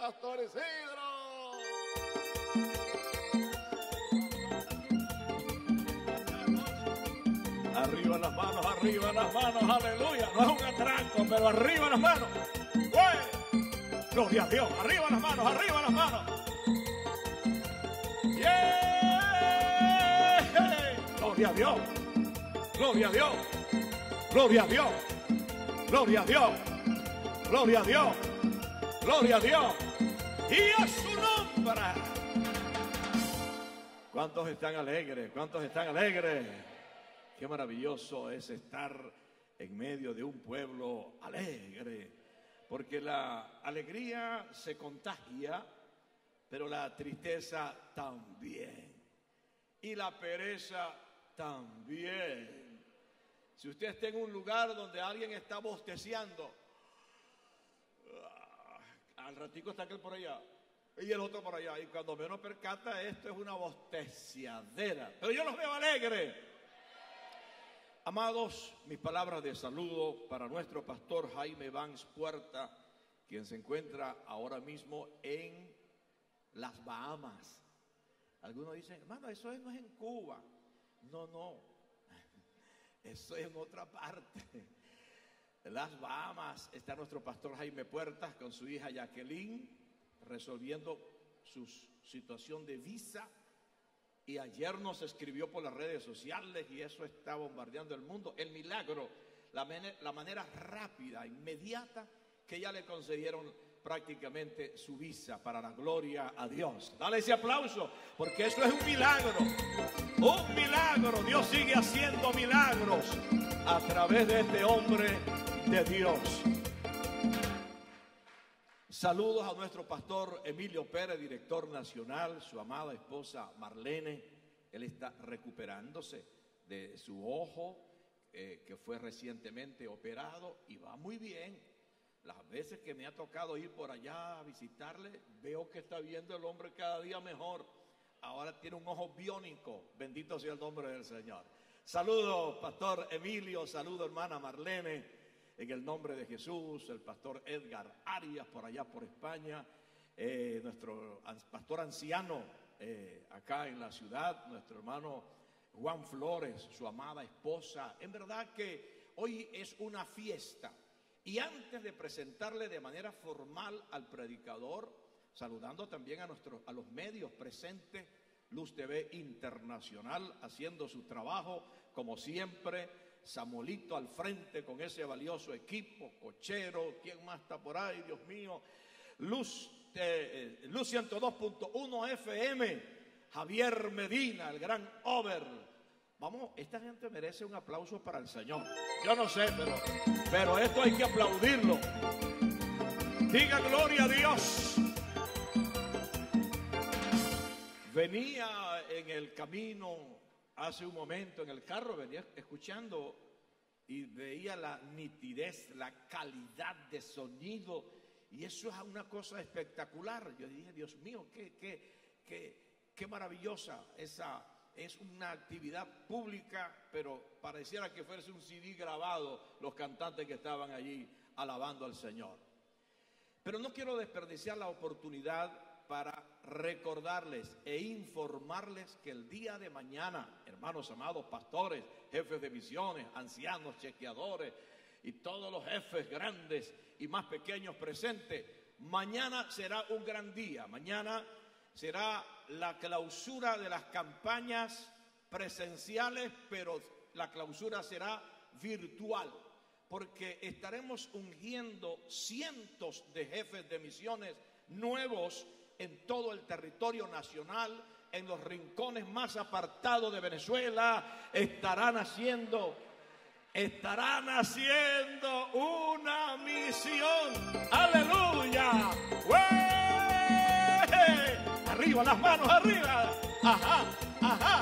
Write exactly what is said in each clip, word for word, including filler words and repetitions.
Pastor Isidro. Arriba las manos, arriba las manos, aleluya. No es un atranco, pero arriba las manos. ¡Uy! Gloria a Dios, arriba las manos, arriba las manos. ¡Yeah! Gloria a Dios, gloria a Dios, gloria a Dios, gloria a Dios, gloria a Dios, gloria a Dios. Y a su nombre. ¿Cuántos están alegres? ¿Cuántos están alegres? Qué maravilloso es estar en medio de un pueblo alegre, porque la alegría se contagia, pero la tristeza también, y la pereza también. Si usted está en un lugar donde alguien está bosteciando, al ratico está aquel por allá y el otro por allá, y cuando menos percata, esto es una bosteciadera, pero yo los veo alegres. Amados, mis palabras de saludo para nuestro pastor Jaime Vance Puerta, quien se encuentra ahora mismo en las Bahamas. Algunos dicen, hermano, eso no es en Cuba. No, no, eso es en otra parte. En las Bahamas está nuestro pastor Jaime Puerta con su hija Jacqueline, resolviendo su situación de visa. Y ayer nos escribió por las redes sociales y eso está bombardeando el mundo. El milagro, la, la manera rápida, inmediata que ya le concedieron prácticamente su visa, para la gloria a Dios. Dale ese aplauso, porque eso es un milagro. Un milagro. Dios sigue haciendo milagros a través de este hombre de Dios. Saludos a nuestro pastor Emilio Pérez, director nacional, su amada esposa Marlene. Él está recuperándose de su ojo, eh, que fue recientemente operado, y va muy bien. Las veces que me ha tocado ir por allá a visitarle, veo que está viendo el hombre cada día mejor. Ahora tiene un ojo biónico. Bendito sea el nombre del Señor. Saludos, pastor Emilio. Saludos, hermana Marlene. En el nombre de Jesús, el pastor Edgar Arias, por allá por España, eh, nuestro pastor anciano eh, acá en la ciudad, nuestro hermano Juan Flores, su amada esposa. En verdad que hoy es una fiesta. Y antes de presentarle de manera formal al predicador, saludando también a, nuestros, a los medios presentes, Luz T V Internacional, haciendo su trabajo como siempre. Samuelito al frente con ese valioso equipo, Cochero, ¿quién más está por ahí? Dios mío, Luz, eh, Luz ciento dos punto uno F M, Javier Medina, el gran over. Vamos, esta gente merece un aplauso para el Señor. Yo no sé, pero, pero esto hay que aplaudirlo. Diga gloria a Dios. Venía en el camino hace un momento en el carro, venía escuchando y veía la nitidez, la calidad de sonido, y eso es una cosa espectacular. Yo dije, Dios mío, qué, qué, qué, qué maravillosa esa, es una actividad pública, pero pareciera que fuese un C D grabado los cantantes que estaban allí alabando al Señor. Pero no quiero desperdiciar la oportunidad para recordarles e informarles que el día de mañana, hermanos amados, pastores, jefes de misiones, ancianos, chequeadores y todos los jefes grandes y más pequeños presentes, mañana será un gran día. Mañana será la clausura de las campañas presenciales, pero la clausura será virtual, porque estaremos ungiendo cientos de jefes de misiones nuevos en todo el territorio nacional, en los rincones más apartados de Venezuela. Estarán haciendo, estarán haciendo una misión. ¡Aleluya! ¡Ué! Arriba, las manos arriba. Ajá, ajá.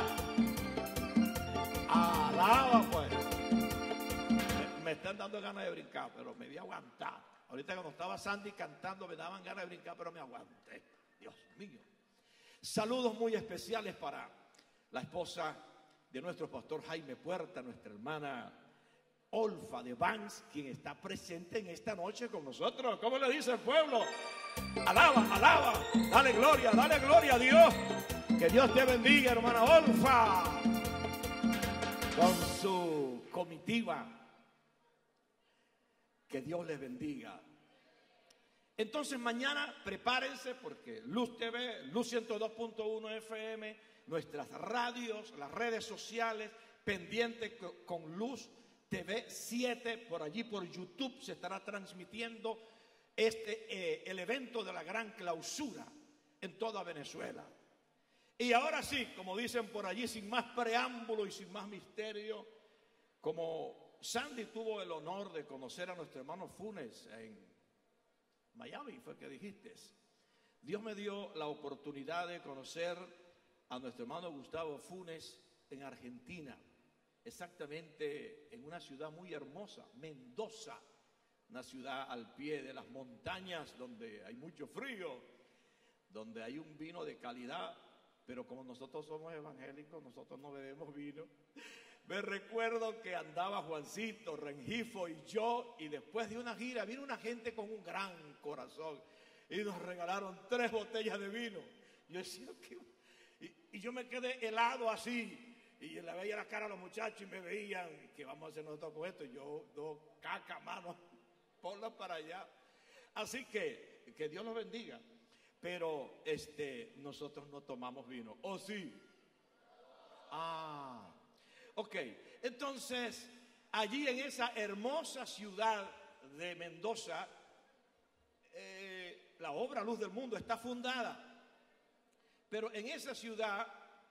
Alaba pues. Me, me están dando ganas de brincar, pero me voy a aguantar. Ahorita cuando estaba Sandy cantando me daban ganas de brincar, pero me aguanté. Dios mío. Saludos muy especiales para la esposa de nuestro pastor Jaime Puerta, nuestra hermana Olfa de Vans, quien está presente en esta noche con nosotros. ¿Cómo le dice el pueblo? Alaba, alaba, dale gloria, dale gloria a Dios. Que Dios te bendiga, hermana Olfa, con su comitiva. Que Dios les bendiga. Entonces mañana prepárense, porque Luz T V, Luz ciento dos punto uno F M, nuestras radios, las redes sociales, pendientes con Luz T V siete, por allí por YouTube se estará transmitiendo este eh, el evento de la gran clausura en toda Venezuela. Y ahora sí, como dicen por allí, sin más preámbulo y sin más misterio, como Sandy tuvo el honor de conocer a nuestro hermano Funes en Miami, fue que dijiste, Dios me dio la oportunidad de conocer a nuestro hermano Gustavo Funes en Argentina, exactamente en una ciudad muy hermosa, Mendoza, una ciudad al pie de las montañas donde hay mucho frío, donde hay un vino de calidad, pero como nosotros somos evangélicos, nosotros no bebemos vino. Me recuerdo que andaba Juancito, Rengifo y yo, y después de una gira vino una gente con un gran corazón y nos regalaron tres botellas de vino. Yo decía, ¿qué? Y, y yo me quedé helado así. Y le veía la cara a los muchachos y me veían, ¿qué vamos a hacer nosotros con esto? Y yo, dos caca, mano, ponlo para allá. Así que, que Dios los bendiga. Pero este, nosotros no tomamos vino. ¿O sí? Ah, ok. Entonces, allí en esa hermosa ciudad de Mendoza, eh, la obra Luz del Mundo está fundada. Pero en esa ciudad,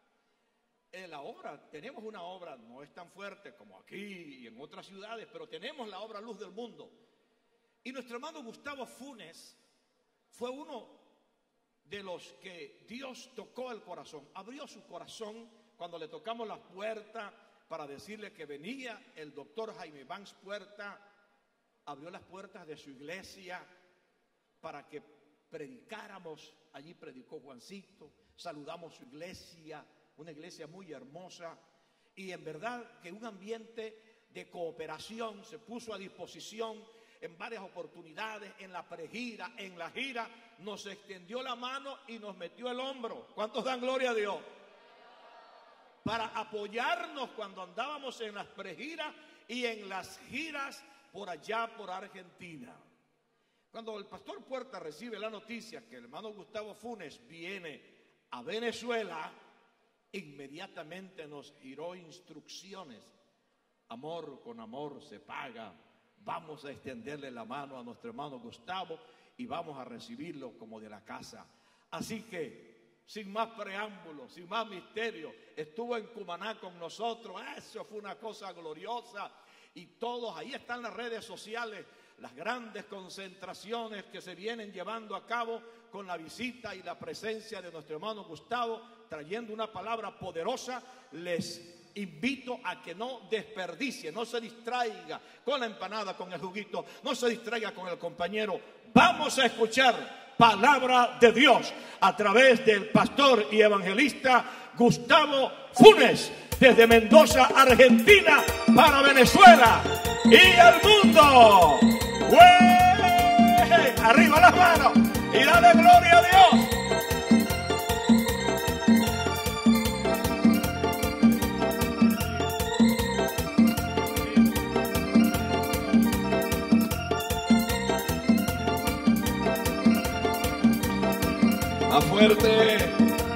en la obra, tenemos una obra, no es tan fuerte como aquí y en otras ciudades, pero tenemos la obra Luz del Mundo. Y nuestro hermano Gustavo Funes fue uno de los que Dios tocó el corazón, abrió su corazón cuando le tocamos la puerta para decirle que venía el doctor Jaime Vans Puerta, abrió las puertas de su iglesia para que predicáramos. Allí predicó Juancito, saludamos su iglesia, una iglesia muy hermosa, y en verdad que un ambiente de cooperación se puso a disposición en varias oportunidades, en la pregira, en la gira, nos extendió la mano y nos metió el hombro. ¿Cuántos dan gloria a Dios? Para apoyarnos cuando andábamos en las pregiras y en las giras por allá por Argentina. Cuando el pastor Puerta recibe la noticia que el hermano Gustavo Funes viene a Venezuela, inmediatamente nos giró instrucciones. Amor con amor se paga. Vamos a extenderle la mano a nuestro hermano Gustavo y vamos a recibirlo como de la casa. Así que, sin más preámbulos, sin más misterio, estuvo en Cumaná con nosotros. Eso fue una cosa gloriosa. Y todos, ahí están las redes sociales, las grandes concentraciones que se vienen llevando a cabo con la visita y la presencia de nuestro hermano Gustavo, trayendo una palabra poderosa. Les invito a que no desperdicie, no se distraiga con la empanada, con el juguito, no se distraiga con el compañero. Vamos a escuchar palabra de Dios a través del pastor y evangelista Gustavo Funes, desde Mendoza, Argentina, para Venezuela y el mundo. ¡Ué! Arriba las manos y dale gloria a Dios. Más fuerte.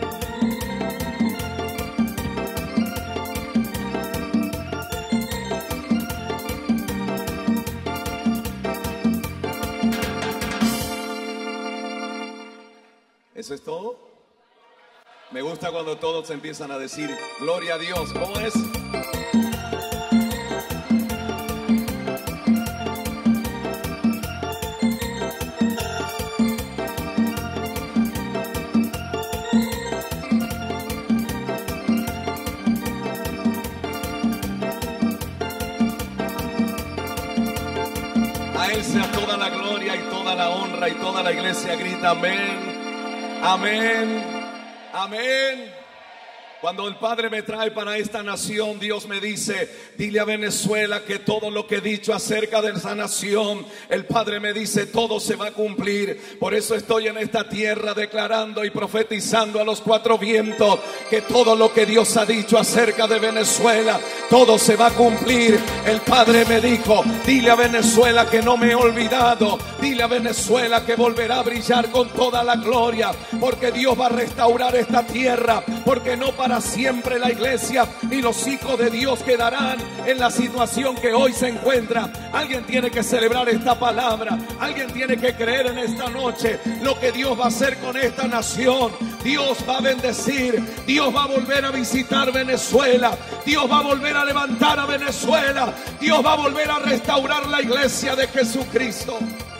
¿Eso es todo? Me gusta cuando todos empiezan a decir gloria a Dios. ¿Cómo es? A Él sea toda la gloria y toda la honra, y toda la iglesia grita amén. Amén, amén Cuando el Padre me trae para esta nación, Dios me dice, dile a Venezuela que todo lo que he dicho acerca de esa nación, el Padre me dice, todo se va a cumplir. Por eso estoy en esta tierra declarando y profetizando a los cuatro vientos que todo lo que Dios ha dicho acerca de Venezuela, todo se va a cumplir. El Padre me dijo, dile a Venezuela que no me he olvidado. Dile a Venezuela que volverá a brillar con toda la gloria, porque Dios va a restaurar esta tierra, porque no para Para siempre la iglesia y los hijos de Dios quedarán en la situación que hoy se encuentra. Alguien tiene que celebrar esta palabra. Alguien tiene que creer en esta noche lo que Dios va a hacer con esta nación. Dios va a bendecir. Dios va a volver a visitar Venezuela. Dios va a volver a levantar a Venezuela. Dios va a volver a restaurar la iglesia de Jesucristo.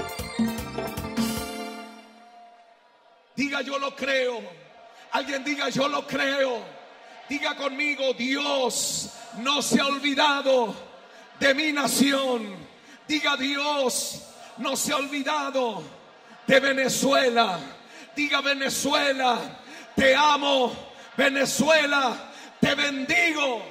Diga, yo lo creo. Alguien diga, yo lo creo. Diga conmigo, Dios no se ha olvidado de mi nación. Diga, Dios no se ha olvidado de Venezuela. Diga, Venezuela, te amo. Venezuela, te bendigo.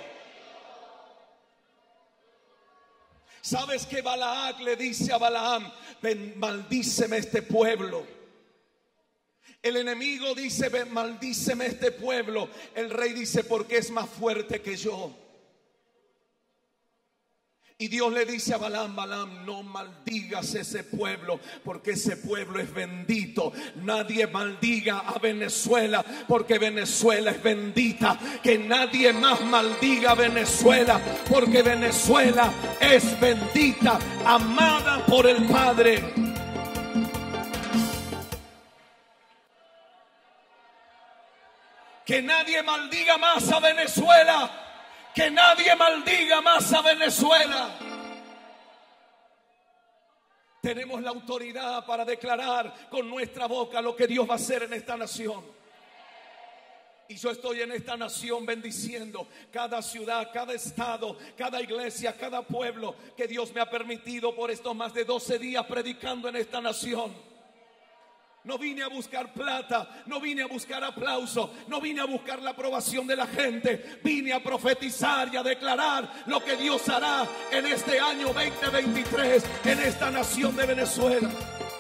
¿Sabes que Balac le dice a Balaam, maldíceme este pueblo? El enemigo dice, maldíceme este pueblo. El rey dice, porque es más fuerte que yo. Y Dios le dice a Balaam, Balaam, no maldigas ese pueblo, porque ese pueblo es bendito. Nadie maldiga a Venezuela, porque Venezuela es bendita. Que nadie más maldiga a Venezuela, porque Venezuela es bendita, amada por el Padre. Que nadie maldiga más a Venezuela. Que nadie maldiga más a Venezuela. Tenemos la autoridad para declarar con nuestra boca lo que Dios va a hacer en esta nación. Y yo estoy en esta nación bendiciendo cada ciudad, cada estado, cada iglesia, cada pueblo que Dios me ha permitido por estos más de doce días predicando en esta nación. No vine a buscar plata, no vine a buscar aplauso, no vine a buscar la aprobación de la gente. Vine a profetizar y a declarar lo que Dios hará en este año veinte veintitrés en esta nación de Venezuela.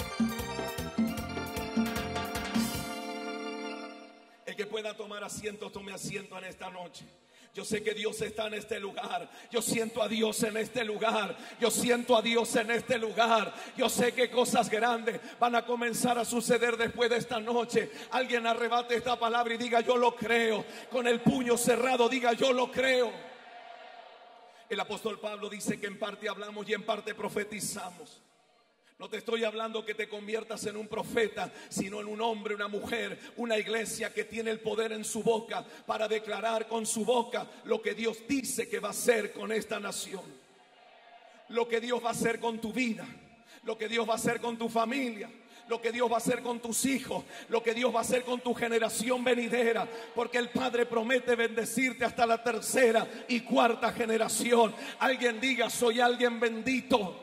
El que pueda tomar asiento, tome asiento en esta noche. Yo sé que Dios está en este lugar. Yo siento a Dios en este lugar. Yo siento a Dios en este lugar. Yo sé que cosas grandes van a comenzar a suceder después de esta noche. Alguien arrebate esta palabra y diga, yo lo creo. Con el puño cerrado diga, yo lo creo. El apóstol Pablo dice que en parte hablamos y en parte profetizamos. No te estoy hablando que te conviertas en un profeta, sino en un hombre, una mujer, una iglesia que tiene el poder en su boca para declarar con su boca lo que Dios dice que va a hacer con esta nación. Lo que Dios va a hacer con tu vida, lo que Dios va a hacer con tu familia, lo que Dios va a hacer con tus hijos, lo que Dios va a hacer con tu generación venidera, porque el Padre promete bendecirte hasta la tercera y cuarta generación. Alguien diga, soy alguien bendito.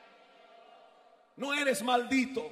No eres maldito.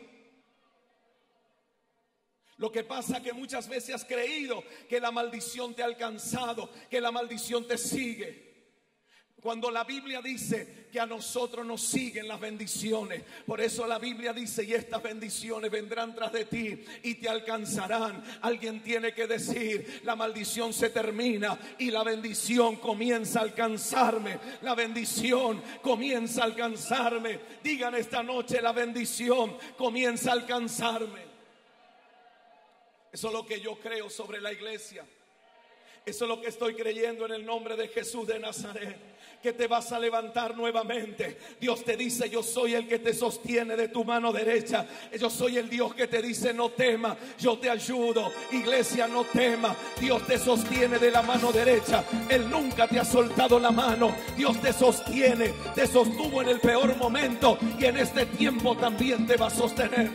Lo que pasa es que muchas veces has creído que la maldición te ha alcanzado, que la maldición te sigue. Cuando la Biblia dice que a nosotros nos siguen las bendiciones. Por eso la Biblia dice, y estas bendiciones vendrán tras de ti y te alcanzarán. Alguien tiene que decir, la maldición se termina y la bendición comienza a alcanzarme. La bendición comienza a alcanzarme. Digan esta noche, la bendición comienza a alcanzarme. Eso es lo que yo creo sobre la iglesia. Eso es lo que estoy creyendo en el nombre de Jesús de Nazaret. Que te vas a levantar nuevamente. Dios te dice, yo soy el que te sostiene de tu mano derecha. Yo soy el Dios que te dice, no temas, yo te ayudo. Iglesia, no temas, Dios te sostiene de la mano derecha. Él nunca te ha soltado la mano. Dios te sostiene, te sostuvo en el peor momento y en este tiempo también te va a sostener.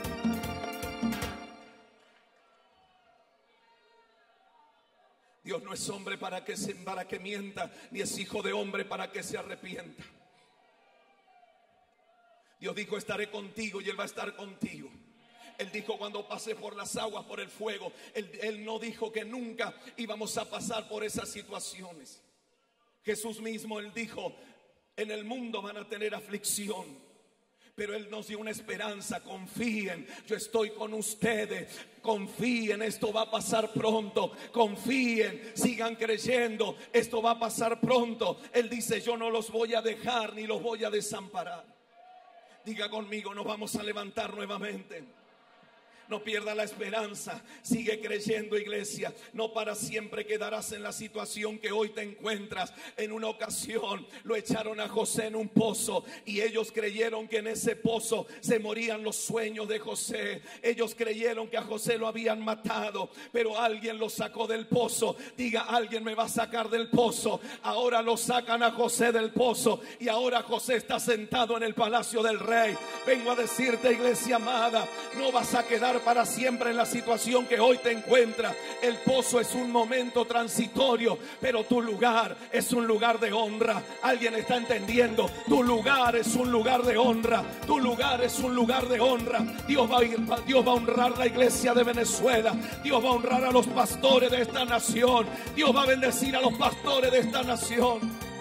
Dios no es hombre para que, se, para que mienta, ni es hijo de hombre para que se arrepienta. Dios dijo, estaré contigo, y Él va a estar contigo. Él dijo cuando pasé por las aguas, por el fuego. Él, él no dijo que nunca íbamos a pasar por esas situaciones. Jesús mismo, Él dijo, en el mundo van a tener aflicción, pero Él nos dio una esperanza. Confíen, yo estoy con ustedes. Confíen, esto va a pasar pronto. Confíen, sigan creyendo, esto va a pasar pronto. Él dice, yo no los voy a dejar ni los voy a desamparar. Diga conmigo, nos vamos a levantar nuevamente. No pierda la esperanza, sigue creyendo, iglesia. No para siempre quedarás en la situación que hoy te encuentras. En una ocasión lo echaron a José en un pozo y ellos creyeron que en ese pozo se morían los sueños de José. Ellos creyeron que a José lo habían matado, pero alguien lo sacó del pozo. Diga, alguien me va a sacar del pozo. Ahora lo sacan a José del pozo y ahora José está sentado en el palacio del rey. Vengo a decirte, iglesia amada, no vas a quedar para siempre en la situación que hoy te encuentras. El pozo es un momento transitorio, pero tu lugar es un lugar de honra. Alguien está entendiendo, tu lugar es un lugar de honra. Tu lugar es un lugar de honra. Dios va a ir, Dios va a honrar la iglesia de Venezuela. Dios va a honrar a los pastores de esta nación. Dios va a bendecir a los pastores de esta nación.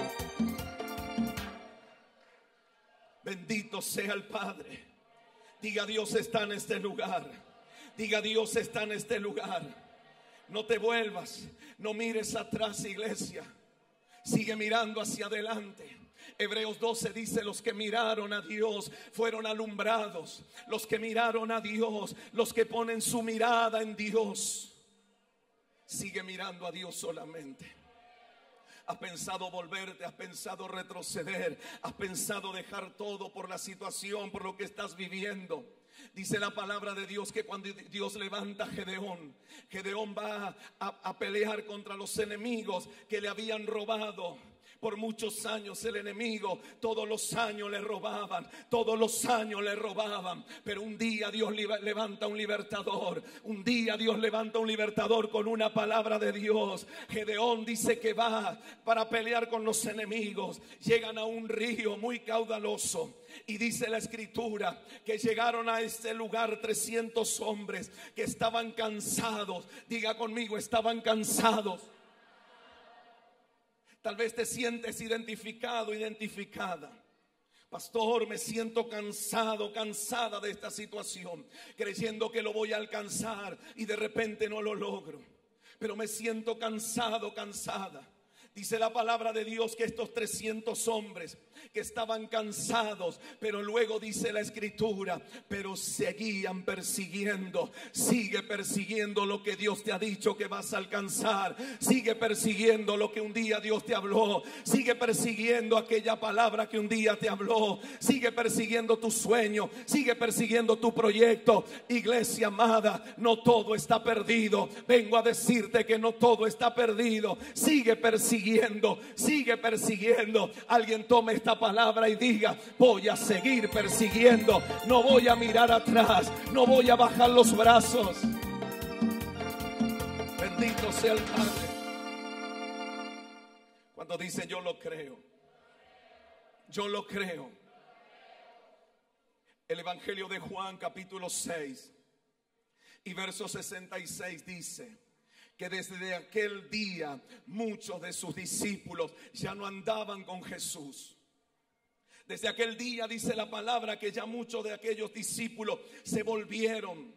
Bendito sea el Padre. Diga, Dios está en este lugar. Diga, Dios está en este lugar. No te vuelvas, no mires atrás, iglesia. Sigue mirando hacia adelante. Hebreos doce dice, los que miraron a Dios fueron alumbrados. Los que miraron a Dios, los que ponen su mirada en Dios. Sigue mirando a Dios solamente. Has pensado volverte, has pensado retroceder, has pensado dejar todo por la situación, por lo que estás viviendo. Dice la palabra de Dios que cuando Dios levanta a Gedeón, Gedeón va a, a pelear contra los enemigos que le habían robado. Por muchos años el enemigo, todos los años le robaban, todos los años le robaban. Pero un día Dios levanta un libertador. Un día Dios levanta un libertador con una palabra de Dios. Gedeón dice que va para pelear con los enemigos. Llegan a un río muy caudaloso. Y dice la escritura que llegaron a este lugar trescientos hombres que estaban cansados. Diga conmigo, estaban cansados. Tal vez te sientes identificado, identificada. Pastor, me siento cansado, cansada de esta situación, creyendo que lo voy a alcanzar y de repente no lo logro. Pero me siento cansado, cansada. Dice la palabra de Dios que estos trescientos hombres que estaban cansados, pero luego dice la escritura, pero seguían persiguiendo. Sigue persiguiendo lo que Dios te ha dicho que vas a alcanzar. Sigue persiguiendo lo que un día Dios te habló. Sigue persiguiendo aquella palabra que un día te habló. Sigue persiguiendo tu sueño. Sigue persiguiendo tu proyecto. Iglesia amada, no todo está perdido. Vengo a decirte que no todo está perdido. Sigue persiguiendo, sigue persiguiendo. Alguien tome esta palabra y diga, voy a seguir persiguiendo. No voy a mirar atrás, no voy a bajar los brazos. Bendito sea el Padre. Cuando dice yo lo creo, yo lo creo. El Evangelio de Juan capítulo seis y verso sesenta y seis dice que desde aquel día muchos de sus discípulos ya no andaban con Jesús. Desde aquel día dice la palabra que ya muchos de aquellos discípulos se volvieron.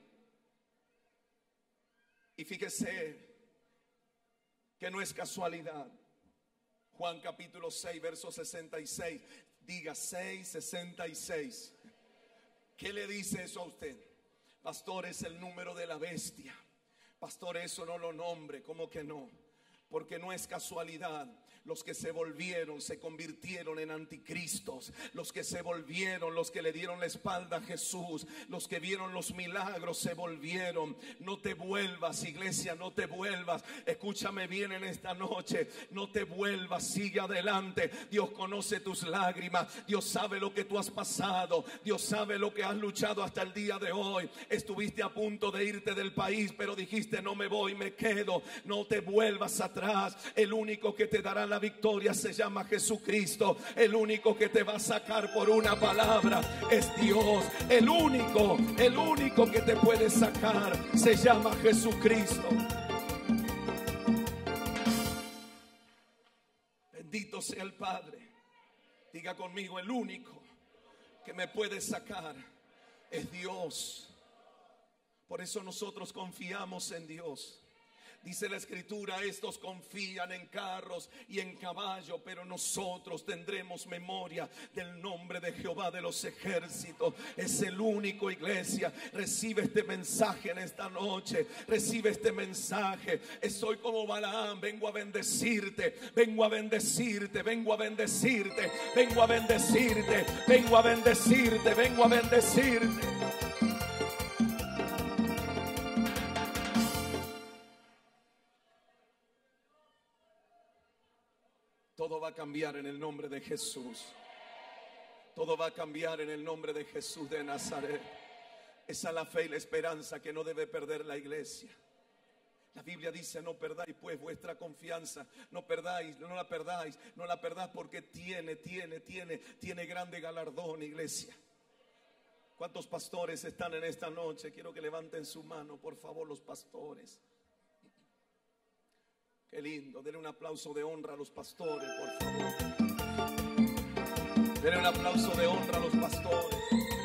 Y fíjese que no es casualidad. Juan capítulo seis, verso sesenta y seis. Diga seis, sesenta y seis. ¿Qué le dice eso a usted? Pastor, es el número de la bestia. Pastor, eso no lo nombre. ¿Cómo que no? Porque no es casualidad. Los que se volvieron se convirtieron en anticristos. Los que se volvieron, los que le dieron la espalda a Jesús, los que vieron los milagros se volvieron. No te vuelvas, iglesia, no te vuelvas. Escúchame bien en esta noche. No te vuelvas, sigue adelante. Dios conoce tus lágrimas. Dios sabe lo que tú has pasado. Dios sabe lo que has luchado hasta el día de hoy. Estuviste a punto de irte del país, pero dijiste no me voy, me quedo. No te vuelvas atrás. El único que te dará la la victoria se llama Jesucristo. El único que te va a sacar por una palabra es Dios. El único, el único que te puede sacar se llama Jesucristo. Bendito sea el Padre. Diga conmigo, el único que me puede sacar es Dios. Por eso nosotros confiamos en Dios. Dice la Escritura, estos confían en carros y en caballo, pero nosotros tendremos memoria del nombre de Jehová de los ejércitos. Es el único, iglesia. Recibe este mensaje en esta noche. Recibe este mensaje. Estoy como Balaam, vengo a bendecirte, vengo a bendecirte, vengo a bendecirte, vengo a bendecirte, vengo a bendecirte, vengo a bendecirte. Todo va a cambiar en el nombre de Jesús. Todo va a cambiar en el nombre de Jesús de Nazaret. Esa es la fe y la esperanza que no debe perder la iglesia. La Biblia dice, no perdáis pues vuestra confianza. No perdáis, no la perdáis, no la perdáis porque tiene, tiene, tiene, tiene grande galardón, iglesia. ¿Cuántos pastores están en esta noche? Quiero que levanten su mano, por favor, los pastores. Qué lindo, denle un aplauso de honra a los pastores, por favor. Denle un aplauso de honra a los pastores.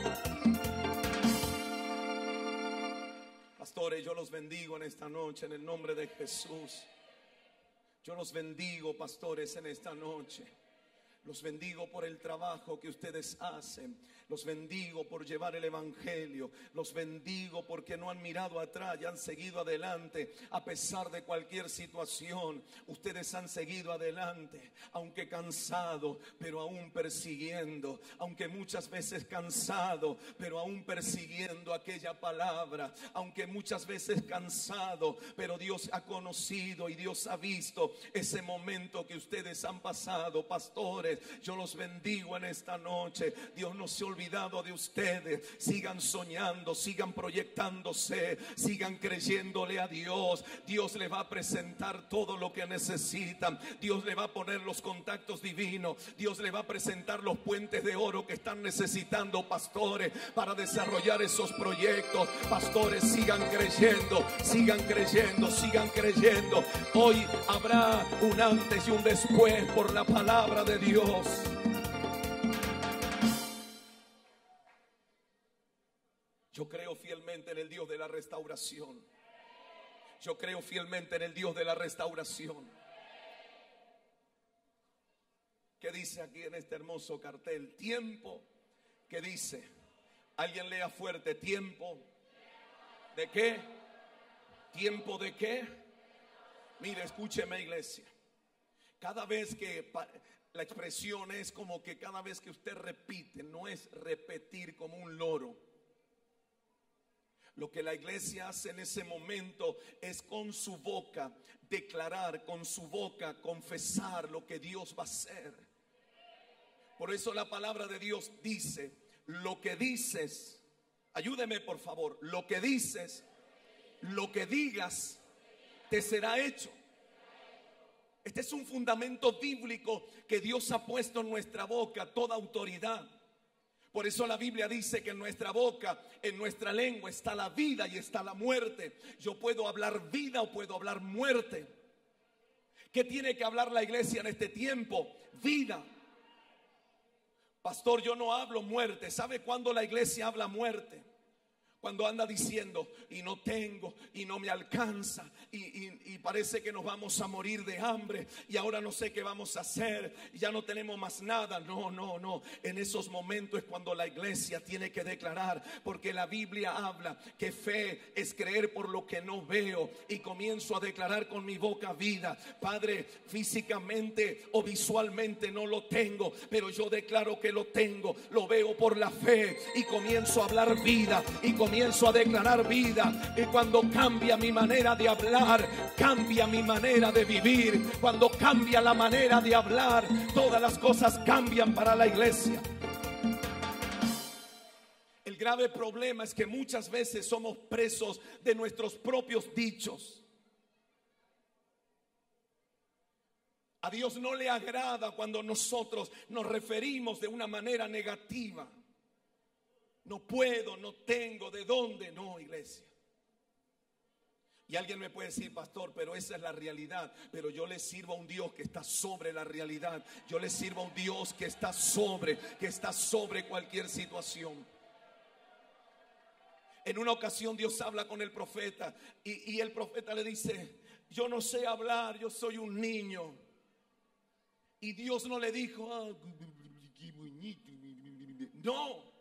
Pastores, yo los bendigo en esta noche en el nombre de Jesús. Yo los bendigo, pastores, en esta noche. Los bendigo por el trabajo que ustedes hacen. Los bendigo por llevar el evangelio. Los bendigo porque no han mirado atrás y han seguido adelante. A pesar de cualquier situación, ustedes han seguido adelante. Aunque cansado, pero aún persiguiendo. Aunque muchas veces cansado, pero aún persiguiendo aquella palabra. Aunque muchas veces cansado, pero Dios ha conocido y Dios ha visto ese momento que ustedes han pasado, pastores. Yo los bendigo en esta noche. Dios no se ha olvidado de ustedes. Sigan soñando, sigan proyectándose, sigan creyéndole a Dios. Dios le va a presentar todo lo que necesitan. Dios le va a poner los contactos divinos. Dios le va a presentar los puentes de oro que están necesitando, pastores, para desarrollar esos proyectos. Pastores, sigan creyendo, sigan creyendo, sigan creyendo. Hoy habrá un antes y un después por la palabra de Dios. Yo creo fielmente en el Dios de la restauración. Yo creo fielmente en el Dios de la restauración. ¿Qué dice aquí en este hermoso cartel? Tiempo. ¿Qué dice? Alguien lea fuerte. Tiempo. ¿De qué? ¿Tiempo de qué? Mire, escúcheme, iglesia. Cada vez que la expresión es como que cada vez que usted repite, no es repetir como un loro. Lo que la iglesia hace en ese momento es con su boca declarar, con su boca confesar lo que Dios va a hacer. Por eso la palabra de Dios dice, lo que dices, ayúdeme por favor, lo que dices, lo que digas, te será hecho. Este es un fundamento bíblico que Dios ha puesto en nuestra boca, toda autoridad. Por eso la Biblia dice que en nuestra boca, en nuestra lengua está la vida y está la muerte. Yo puedo hablar vida o puedo hablar muerte. ¿Qué tiene que hablar la iglesia en este tiempo? Vida. Pastor, yo no hablo muerte. ¿Sabe cuándo la iglesia habla muerte? Cuando anda diciendo, y no tengo, y no me alcanza, y, y, y parece que nos vamos a morir de hambre, y ahora no sé qué vamos a hacer, y ya no tenemos más nada. No, no, no. En esos momentos es cuando la iglesia tiene que declarar, porque la Biblia habla que fe es creer por lo que no veo, y comienzo a declarar con mi boca vida. Padre, físicamente o visualmente no lo tengo, pero yo declaro que lo tengo, lo veo por la fe, y comienzo a hablar vida, y comienzo Comienzo a declarar vida. Y cuando cambia mi manera de hablar, cambia mi manera de vivir. Cuando cambia la manera de hablar, todas las cosas cambian para la iglesia. El grave problema es que muchas veces somos presos de nuestros propios dichos. A Dios no le agrada cuando nosotros nos referimos de una manera negativa. No puedo, no tengo, ¿de dónde? No, iglesia. Y alguien me puede decir, pastor, pero esa es la realidad. Pero yo le sirvo a un Dios que está sobre la realidad. Yo le sirvo a un Dios que está sobre, que está sobre cualquier situación. En una ocasión Dios habla con el profeta y, y el profeta le dice, yo no sé hablar, yo soy un niño. Y Dios no le dijo, ah, no.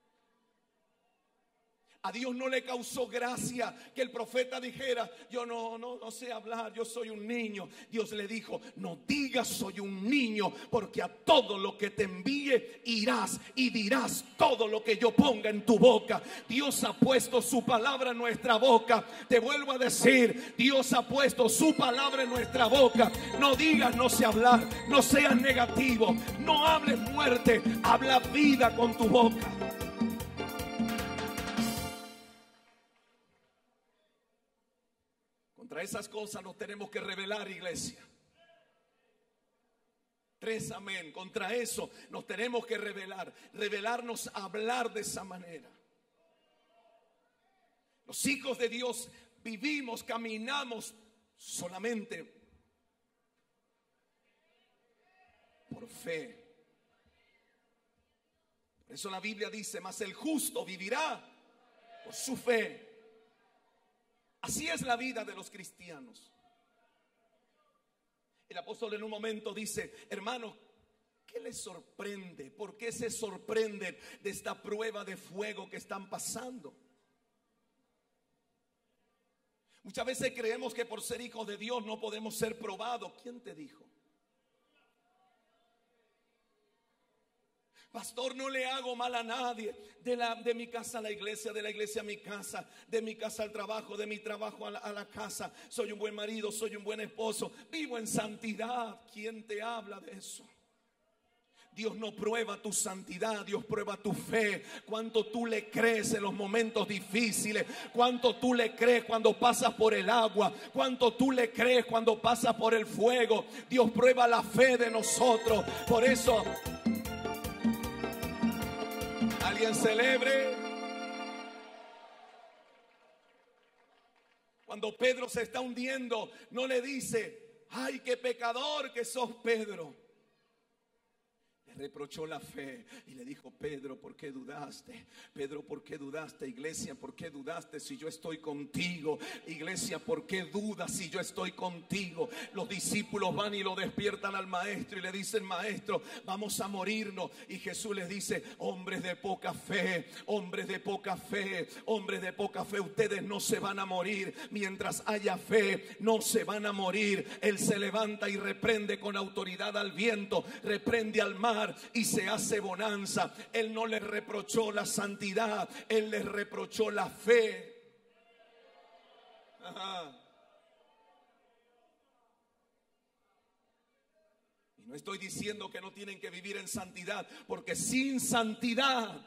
A Dios no le causó gracia que el profeta dijera, yo no, no, no sé hablar, yo soy un niño. Dios le dijo, no digas soy un niño, porque a todo lo que te envíe irás y dirás todo lo que yo ponga en tu boca. Dios ha puesto su palabra en nuestra boca. Te vuelvo a decir, Dios ha puesto su palabra en nuestra boca. No digas no sé hablar, no seas negativo, no hables muerte, habla vida con tu boca. Contra esas cosas nos tenemos que rebelar, iglesia. Tres amén. Contra eso nos tenemos que rebelar. Rebelarnos a hablar de esa manera. Los hijos de Dios vivimos, caminamos solamente por fe. Por eso la Biblia dice, mas el justo vivirá por su fe. Así es la vida de los cristianos. El apóstol en un momento dice, hermanos, ¿qué les sorprende? ¿Por qué se sorprenden de esta prueba de fuego que están pasando? Muchas veces creemos que por ser hijos de Dios no podemos ser probados. ¿Quién te dijo? Pastor, no le hago mal a nadie. De, la, de mi casa a la iglesia, de la iglesia a mi casa, de mi casa al trabajo, de mi trabajo a la, a la casa. Soy un buen marido, soy un buen esposo. Vivo en santidad. ¿Quién te habla de eso? Dios no prueba tu santidad, Dios prueba tu fe. Cuánto tú le crees en los momentos difíciles. Cuánto tú le crees cuando pasas por el agua. Cuánto tú le crees cuando pasas por el fuego. Dios prueba la fe de nosotros. Por eso, alguien celebre. Cuando Pedro se está hundiendo, no le dice, ay, qué pecador que sos, Pedro. Le reprochó la fe y le dijo, Pedro, ¿por qué dudaste? Pedro, ¿por qué dudaste? Iglesia, ¿por qué dudaste si yo estoy contigo? Iglesia, ¿por qué dudas si yo estoy contigo? Los discípulos van y lo despiertan al maestro y le dicen, maestro, vamos a morirnos. Y Jesús les dice, hombres de poca fe, hombres de poca fe, hombres de poca fe, ustedes no se van a morir. Mientras haya fe, no se van a morir. Él se levanta y reprende con autoridad al viento, reprende al mar y se hace bonanza. Él no les reprochó la santidad, él les reprochó la fe. Ajá. Y no estoy diciendo que no tienen que vivir en santidad, porque sin santidad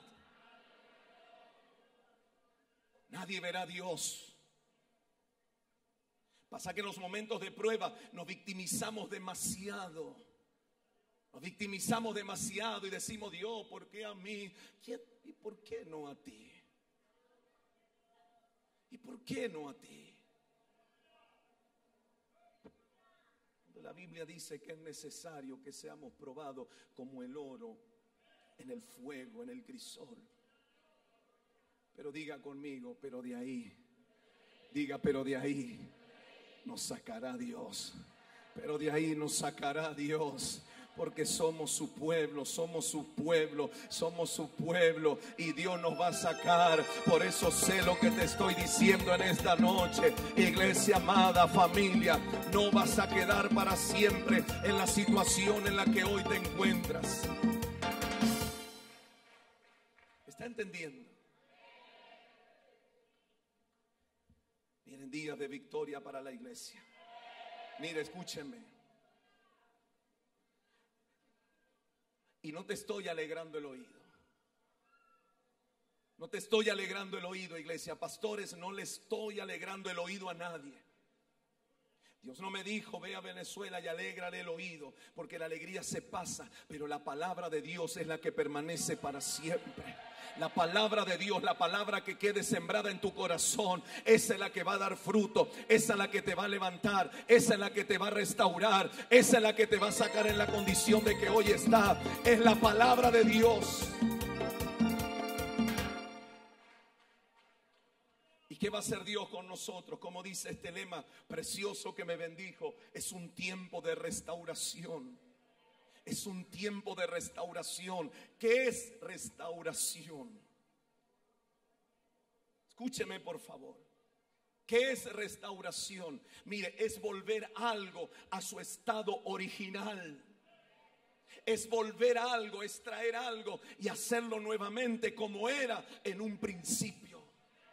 nadie verá a Dios. Pasa que en los momentos de prueba nos victimizamos demasiado. Nos victimizamos demasiado y decimos, Dios, ¿por qué a mí? ¿Quién? ¿Y por qué no a ti? ¿Y por qué no a ti? La Biblia dice que es necesario que seamos probados como el oro en el fuego, en el crisol. Pero diga conmigo, pero de ahí, diga, pero de ahí nos sacará Dios. Pero de ahí nos sacará Dios. Porque somos su pueblo, somos su pueblo, somos su pueblo y Dios nos va a sacar. Por eso sé lo que te estoy diciendo en esta noche. Iglesia amada, familia, no vas a quedar para siempre en la situación en la que hoy te encuentras. ¿Está entendiendo? Vienen días de victoria para la iglesia. Mire, escúcheme. Y no te estoy alegrando el oído. No te estoy alegrando el oído, iglesia. Pastores, no le estoy alegrando el oído a nadie. Dios no me dijo, ve a Venezuela y alégrale el oído, porque la alegría se pasa, pero la palabra de Dios es la que permanece para siempre. La palabra de Dios, la palabra que quede sembrada en tu corazón, esa es la que va a dar fruto, esa es la que te va a levantar, esa es la que te va a restaurar, esa es la que te va a sacar en la condición de que hoy está. Es la palabra de Dios. ¿Y qué va a hacer Dios con nosotros? Como dice este lema precioso que me bendijo, es un tiempo de restauración. Es un tiempo de restauración. ¿Qué es restauración? Escúcheme por favor. ¿Qué es restauración? Mire, es volver algo a su estado original. Es volver algo, es traer algo y hacerlo nuevamente como era en un principio.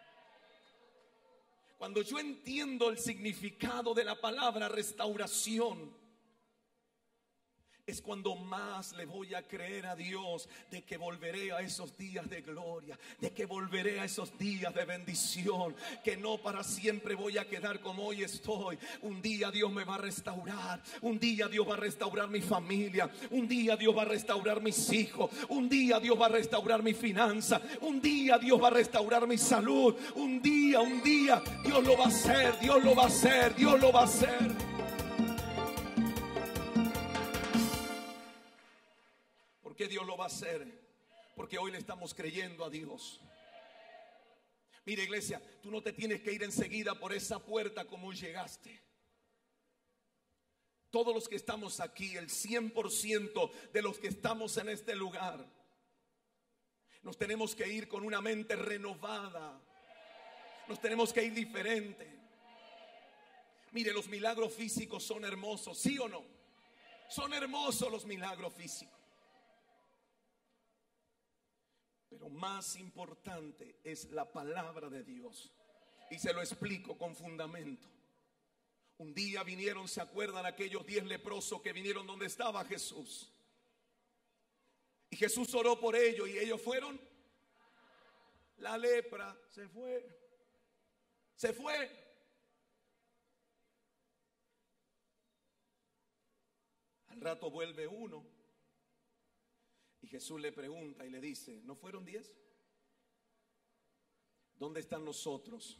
Cuando yo entiendo el significado de la palabra restauración, es cuando más le voy a creer a Dios de que volveré a esos días de gloria, de que volveré a esos días de bendición, que no para siempre voy a quedar como hoy estoy. Un día Dios me va a restaurar, un día Dios va a restaurar mi familia, un día Dios va a restaurar mis hijos, un día Dios va a restaurar mi finanza, un día Dios va a restaurar mi salud, un día, un día Dios lo va a hacer, Dios lo va a hacer, Dios lo va a hacer. ¿Por qué Dios lo va a hacer? Porque hoy le estamos creyendo a Dios. Mira, iglesia, tú no te tienes que ir enseguida por esa puerta como llegaste. Todos los que estamos aquí, el cien por ciento de los que estamos en este lugar, nos tenemos que ir con una mente renovada. Nos tenemos que ir diferente. Mire, los milagros físicos son hermosos, ¿sí o no? Son hermosos los milagros físicos. Pero más importante es la palabra de Dios. Y se lo explico con fundamento. Un día vinieron, ¿se acuerdan aquellos diez leprosos que vinieron donde estaba Jesús? Y Jesús oró por ellos y ellos fueron. La lepra se fue. Se fue. Al rato vuelve uno. Y Jesús le pregunta y le dice, ¿no fueron diez? ¿Dónde están los otros?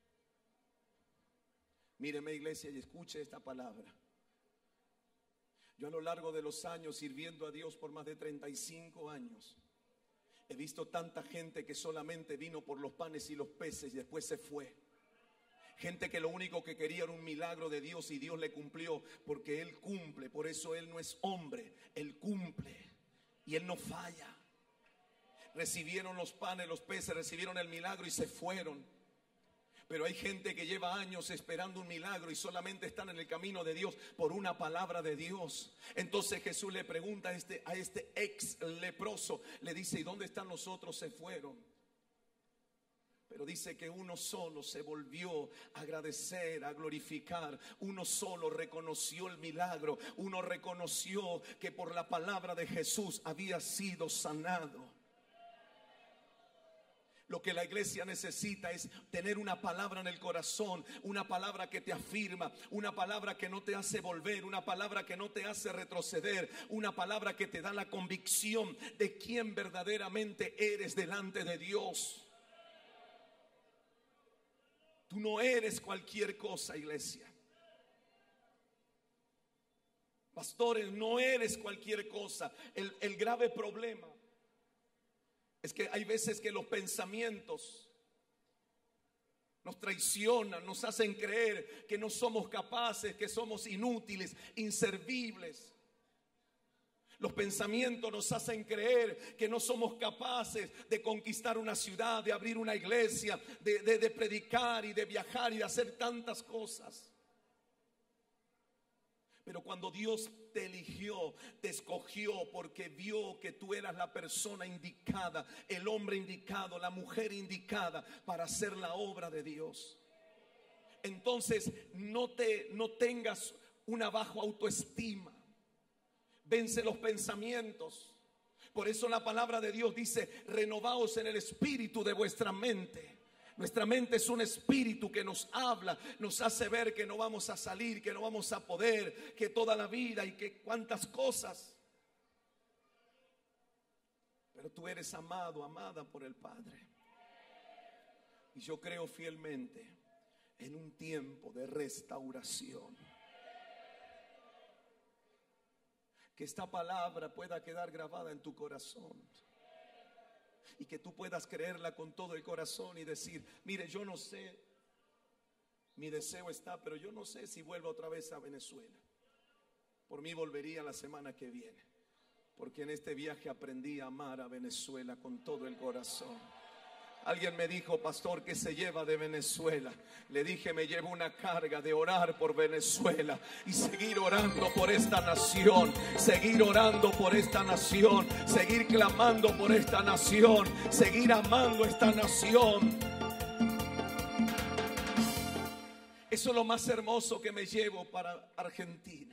Míreme, iglesia, y escuche esta palabra. Yo a lo largo de los años sirviendo a Dios por más de treinta y cinco años, he visto tanta gente que solamente vino por los panes y los peces y después se fue. Gente que lo único que quería era un milagro de Dios y Dios le cumplió, porque Él cumple. Por eso Él no es hombre, Él cumple. Y Él no falla. Recibieron los panes, los peces, recibieron el milagro y se fueron. Pero hay gente que lleva años esperando un milagro y solamente están en el camino de Dios por una palabra de Dios. Entonces Jesús le pregunta a este, a este ex leproso, le dice, ¿y dónde están los otros? Se fueron. Pero dice que uno solo se volvió a agradecer, a glorificar. Uno solo reconoció el milagro. Uno reconoció que por la palabra de Jesús había sido sanado. Lo que la iglesia necesita es tener una palabra en el corazón, una palabra que te afirma, una palabra que no te hace volver, una palabra que no te hace retroceder, una palabra que te da la convicción de quién verdaderamente eres delante de Dios. Tú no eres cualquier cosa, iglesia. Pastores, no eres cualquier cosa. El, el grave problema es que hay veces que los pensamientos nos traicionan, nos hacen creer que no somos capaces, que somos inútiles, inservibles. Los pensamientos nos hacen creer que no somos capaces de conquistar una ciudad, de abrir una iglesia, de, de, de predicar y de viajar y de hacer tantas cosas. Pero cuando Dios te eligió, te escogió porque vio que tú eras la persona indicada, el hombre indicado, la mujer indicada para hacer la obra de Dios. Entonces no te, no tengas una baja autoestima. Vence los pensamientos. Por eso la palabra de Dios dice, renovaos en el espíritu de vuestra mente. Nuestra mente es un espíritu que nos habla, nos hace ver que no vamos a salir, que no vamos a poder, que toda la vida y que cuántas cosas. Pero tú eres amado, amada por el Padre. Y yo creo fielmente en un tiempo de restauración. Que esta palabra pueda quedar grabada en tu corazón. Y que tú puedas creerla con todo el corazón y decir, mire, yo no sé, mi deseo está, pero yo no sé si vuelvo otra vez a Venezuela. Por mí volvería la semana que viene, porque en este viaje aprendí a amar a Venezuela con todo el corazón. Alguien me dijo, pastor, ¿qué se lleva de Venezuela? Le dije, me llevo una carga de orar por Venezuela y seguir orando por esta nación, seguir orando por esta nación, seguir clamando por esta nación, seguir amando esta nación. Eso es lo más hermoso que me llevo para Argentina.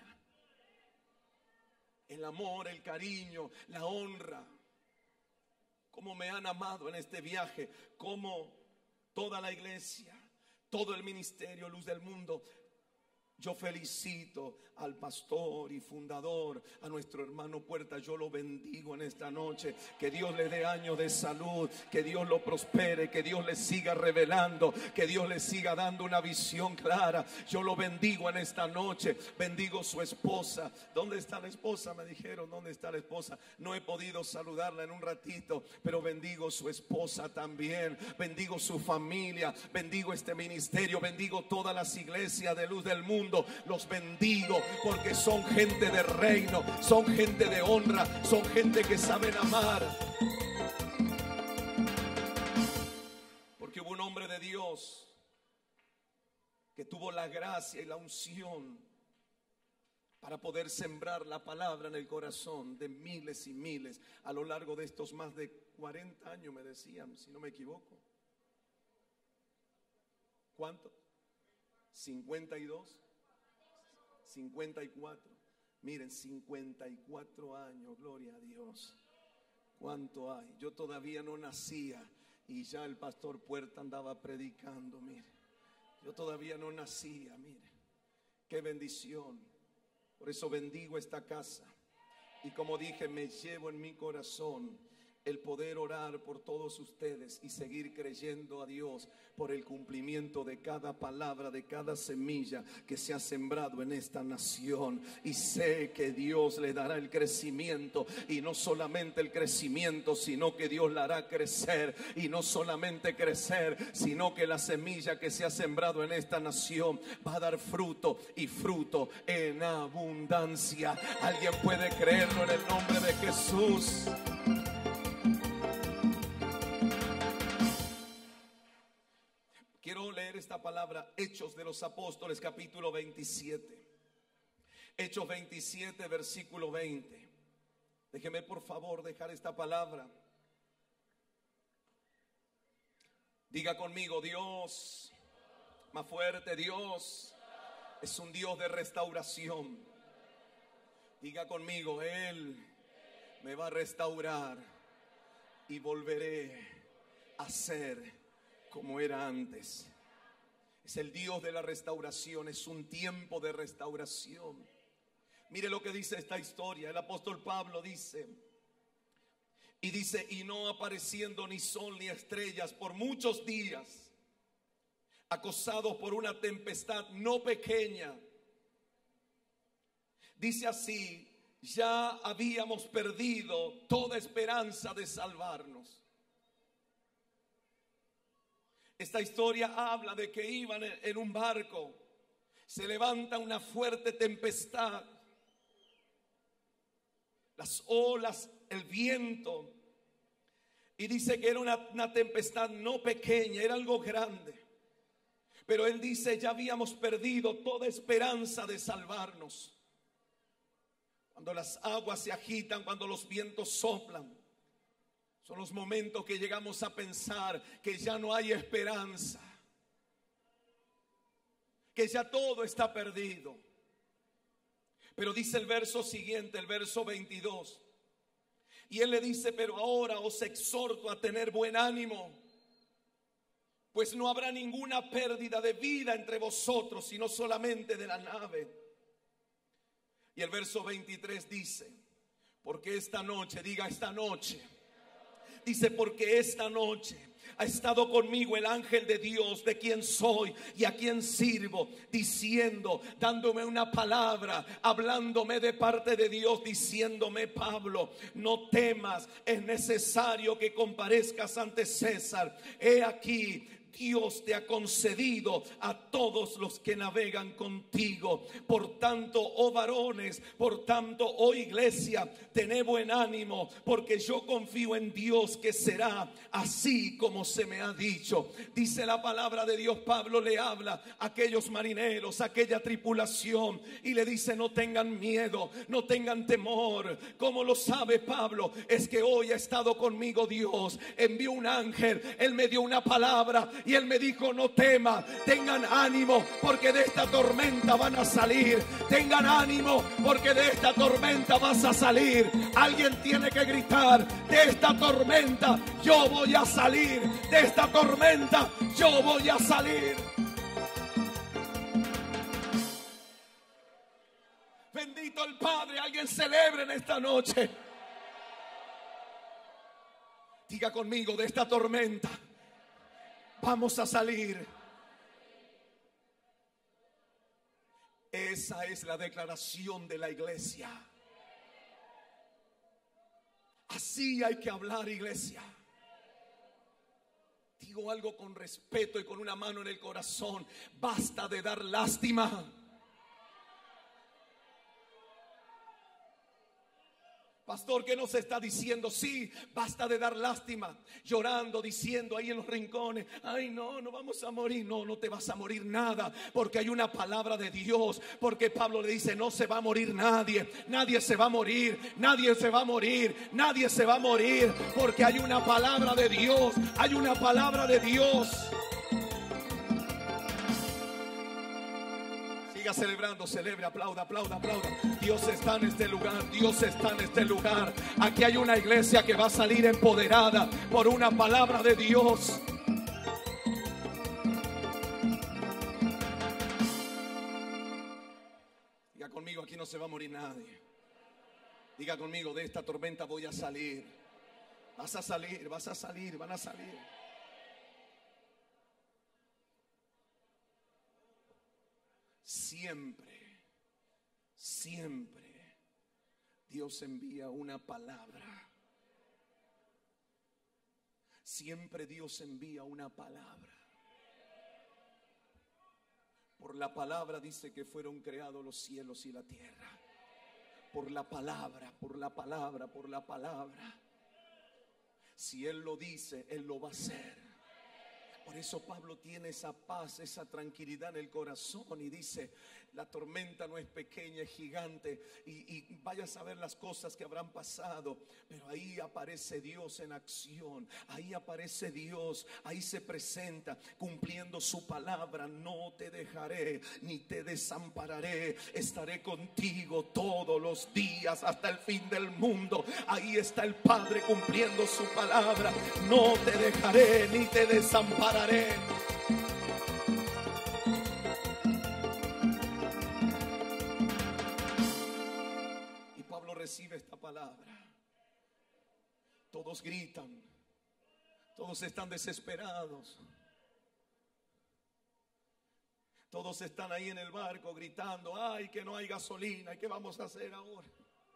El amor, el cariño, la honra. Cómo me han amado en este viaje, cómo toda la iglesia, todo el ministerio Luz del Mundo. Yo felicito al pastor y fundador, a nuestro hermano Puerta. Yo lo bendigo en esta noche. Que Dios le dé años de salud, que Dios lo prospere, que Dios le siga revelando, que Dios le siga dando una visión clara. Yo lo bendigo en esta noche. Bendigo su esposa. ¿Dónde está la esposa? Me dijeron, ¿dónde está la esposa? No he podido saludarla en un ratito, pero bendigo su esposa también. Bendigo su familia, bendigo este ministerio, bendigo todas las iglesias de Luz del Mundo. Los bendigo porque son gente de reino, son gente de honra, son gente que saben amar. Porque hubo un hombre de Dios que tuvo la gracia y la unción para poder sembrar la palabra en el corazón de miles y miles a lo largo de estos más de cuarenta años, me decían, si no me equivoco. ¿Cuánto? cincuenta y dos. cincuenta y cuatro. Miren, cincuenta y cuatro años, gloria a Dios. ¿Cuánto hay? Yo todavía no nacía y ya el pastor Puerta andaba predicando, mire. Yo todavía no nacía, mire. Qué bendición. Por eso bendigo esta casa. Y como dije, me llevo en mi corazón el poder orar por todos ustedes y seguir creyendo a Dios por el cumplimiento de cada palabra, de cada semilla que se ha sembrado en esta nación. Y sé que Dios le dará el crecimiento, y no solamente el crecimiento, sino que Dios la hará crecer, y no solamente crecer, sino que la semilla que se ha sembrado en esta nación va a dar fruto, y fruto en abundancia. ¿Alguien puede creerlo en el nombre de Jesús? Quiero leer esta palabra, Hechos de los Apóstoles, capítulo veintisiete. Hechos veintisiete, versículo veinte. Déjeme por favor dejar esta palabra. Diga conmigo, Dios, más fuerte, Dios es un Dios de restauración. Diga conmigo, Él me va a restaurar y volveré a ser como era antes. Es el Dios de la restauración, es un tiempo de restauración. Mire lo que dice esta historia. El apóstol Pablo dice, y dice, y no apareciendo ni sol ni estrellas por muchos días, acosados por una tempestad no pequeña. Dice así, ya habíamos perdido toda esperanza de salvarnos. Esta historia habla de que iban en un barco, se levanta una fuerte tempestad, las olas, el viento, y dice que era una, una tempestad no pequeña, era algo grande. Pero él dice, ya habíamos perdido toda esperanza de salvarnos. Cuando las aguas se agitan, cuando los vientos soplan, son los momentos que llegamos a pensar que ya no hay esperanza, que ya todo está perdido. Pero dice el verso siguiente, el verso veintidós, y él le dice, pero ahora os exhorto a tener buen ánimo, pues no habrá ninguna pérdida de vida entre vosotros, sino solamente de la nave. Y el verso veintitrés dice, porque esta noche, diga esta noche, dice, porque esta noche ha estado conmigo el ángel de Dios, de quien soy y a quien sirvo, diciendo, dándome una palabra, hablándome de parte de Dios, diciéndome: Pablo, no temas, es necesario que comparezcas ante César. He aquí, Dios te ha concedido a todos los que navegan contigo. Por tanto, oh varones, por tanto, oh iglesia, tened buen ánimo, porque yo confío en Dios que será así como se me ha dicho. Dice la palabra de Dios, Pablo le habla a aquellos marineros, a aquella tripulación, y le dice: no tengan miedo, no tengan temor. ¿Cómo lo sabe Pablo? Es que hoy ha estado conmigo Dios, envió un ángel, él me dio una palabra y él me dijo: no teman, tengan ánimo, porque de esta tormenta van a salir. Tengan ánimo, porque de esta tormenta vas a salir. Alguien tiene que gritar: de esta tormenta yo voy a salir. De esta tormenta yo voy a salir. Bendito el Padre. Alguien celebre en esta noche. Diga conmigo: de esta tormenta vamos a salir. Esa es la declaración de la iglesia. Así hay que hablar, iglesia. Digo algo con respeto y con una mano en el corazón. Basta de dar lástima. Pastor, ¿qué nos está diciendo? Sí, basta de dar lástima, llorando, diciendo ahí en los rincones: ay, no, no vamos a morir. No, no te vas a morir nada, porque hay una palabra de Dios. Porque Pablo le dice: no se va a morir nadie, nadie se va a morir, nadie se va a morir, nadie se va a morir, porque hay una palabra de Dios, hay una palabra de Dios. Siga celebrando, celebre, aplauda, aplauda, aplauda. Dios está en este lugar, Dios está en este lugar. Aquí hay una iglesia que va a salir empoderada por una palabra de Dios. Diga conmigo: aquí no se va a morir nadie. Diga conmigo: de esta tormenta voy a salir. Vas a salir, vas a salir, van a salir. Siempre, siempre Dios envía una palabra. Siempre Dios envía una palabra. Por la palabra dice que fueron creados los cielos y la tierra. Por la palabra, por la palabra, por la palabra. Si Él lo dice, Él lo va a hacer. Por eso Pablo tiene esa paz, esa tranquilidad en el corazón y dice: la tormenta no es pequeña, es gigante. Y, y vaya a saber las cosas que habrán pasado, pero ahí aparece Dios en acción. Ahí aparece Dios, ahí se presenta cumpliendo su palabra: no te dejaré ni te desampararé, estaré contigo todos los días hasta el fin del mundo. Ahí está el Padre cumpliendo su palabra: no te dejaré ni te desampararé. Y Pablo recibe esta palabra. Todos gritan, todos están desesperados, todos están ahí en el barco gritando: ay, que no hay gasolina, ¿qué vamos a hacer ahora?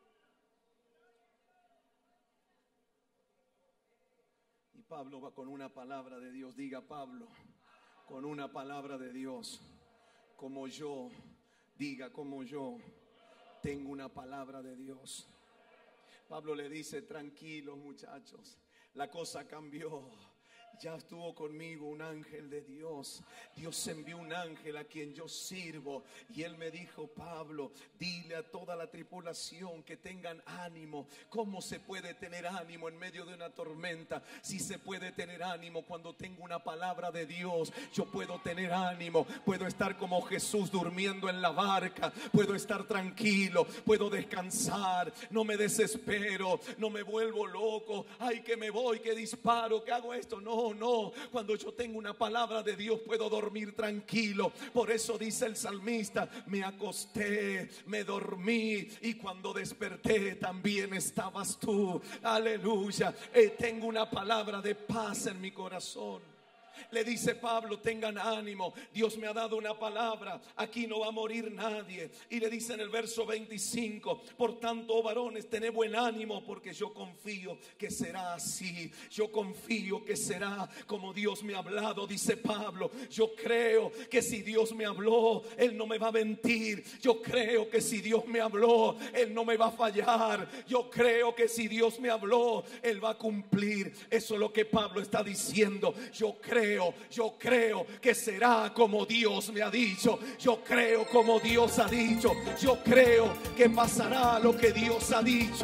Y Pablo va con una palabra de Dios. Diga: Pablo, con una palabra de Dios. Como yo, diga: como yo tengo una palabra de Dios. Pablo le dice: tranquilos muchachos, la cosa cambió. Ya estuvo conmigo un ángel de Dios. Dios envió un ángel a quien yo sirvo. Y él me dijo: Pablo, dile a toda la tripulación que tengan ánimo. ¿Cómo se puede tener ánimo en medio de una tormenta? Si se puede tener ánimo cuando tengo una palabra de Dios. Yo puedo tener ánimo. Puedo estar como Jesús durmiendo en la barca. Puedo estar tranquilo. Puedo descansar. No me desespero. No me vuelvo loco. Ay, que me voy, que disparo, que hago esto. No. no, no. Cuando yo tengo una palabra de Dios puedo dormir tranquilo. Por eso dice el salmista: me acosté, me dormí y cuando desperté también estabas tú. Aleluya. Eh, tengo una palabra de paz en mi corazón. Le dice Pablo: tengan ánimo, Dios me ha dado una palabra, aquí no va a morir nadie. Y le dice en el verso veinticinco: por tanto, oh varones, tened buen ánimo, porque yo confío que será así. Yo confío que será como Dios me ha hablado, dice Pablo. Yo creo que si Dios me habló, Él no me va a mentir. Yo creo que si Dios me habló, Él no me va a fallar. Yo creo que si Dios me habló, Él va a cumplir. Eso es lo que Pablo está diciendo. Yo creo Yo creo que será como Dios me ha dicho. Yo creo como Dios ha dicho. Yo creo que pasará lo que Dios ha dicho.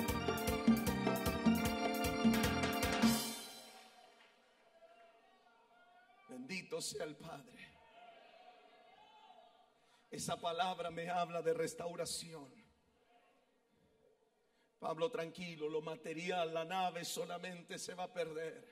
Bendito sea el Padre. Esa palabra me habla de restauración. Pablo, tranquilo, lo material, la nave solamente se va a perder.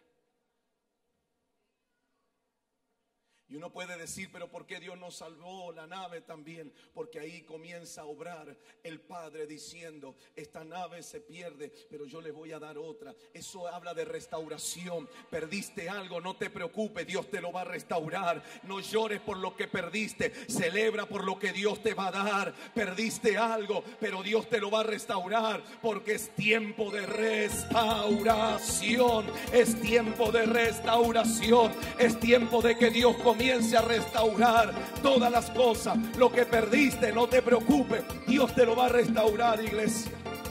Y uno puede decir: pero ¿por qué Dios nos salvó la nave también? Porque ahí comienza a obrar el Padre diciendo: esta nave se pierde, pero yo le voy a dar otra. Eso habla de restauración. Perdiste algo, no te preocupes, Dios te lo va a restaurar. No llores por lo que perdiste, celebra por lo que Dios te va a dar. Perdiste algo, pero Dios te lo va a restaurar, porque es tiempo de restauración. Es tiempo de restauración. Es tiempo de que Dios comience Comience a restaurar todas las cosas. Lo que perdiste, no te preocupes, Dios te lo va a restaurar, iglesia.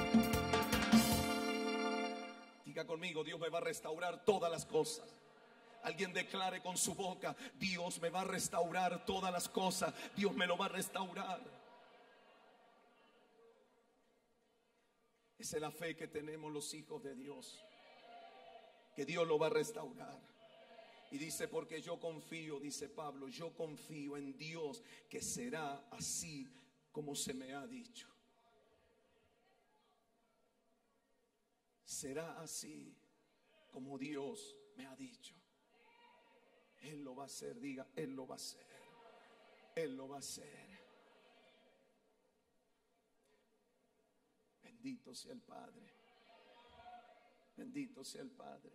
Diga conmigo: Dios me va a restaurar todas las cosas. Alguien declare con su boca: Dios me va a restaurar todas las cosas. Dios me lo va a restaurar. Esa es la fe que tenemos los hijos de Dios, que Dios lo va a restaurar. Y dice: porque yo confío, dice Pablo, yo confío en Dios que será así como se me ha dicho. Será así como Dios me ha dicho. Él lo va a hacer, diga, Él lo va a hacer. Él lo va a hacer. Bendito sea el Padre. Bendito sea el Padre.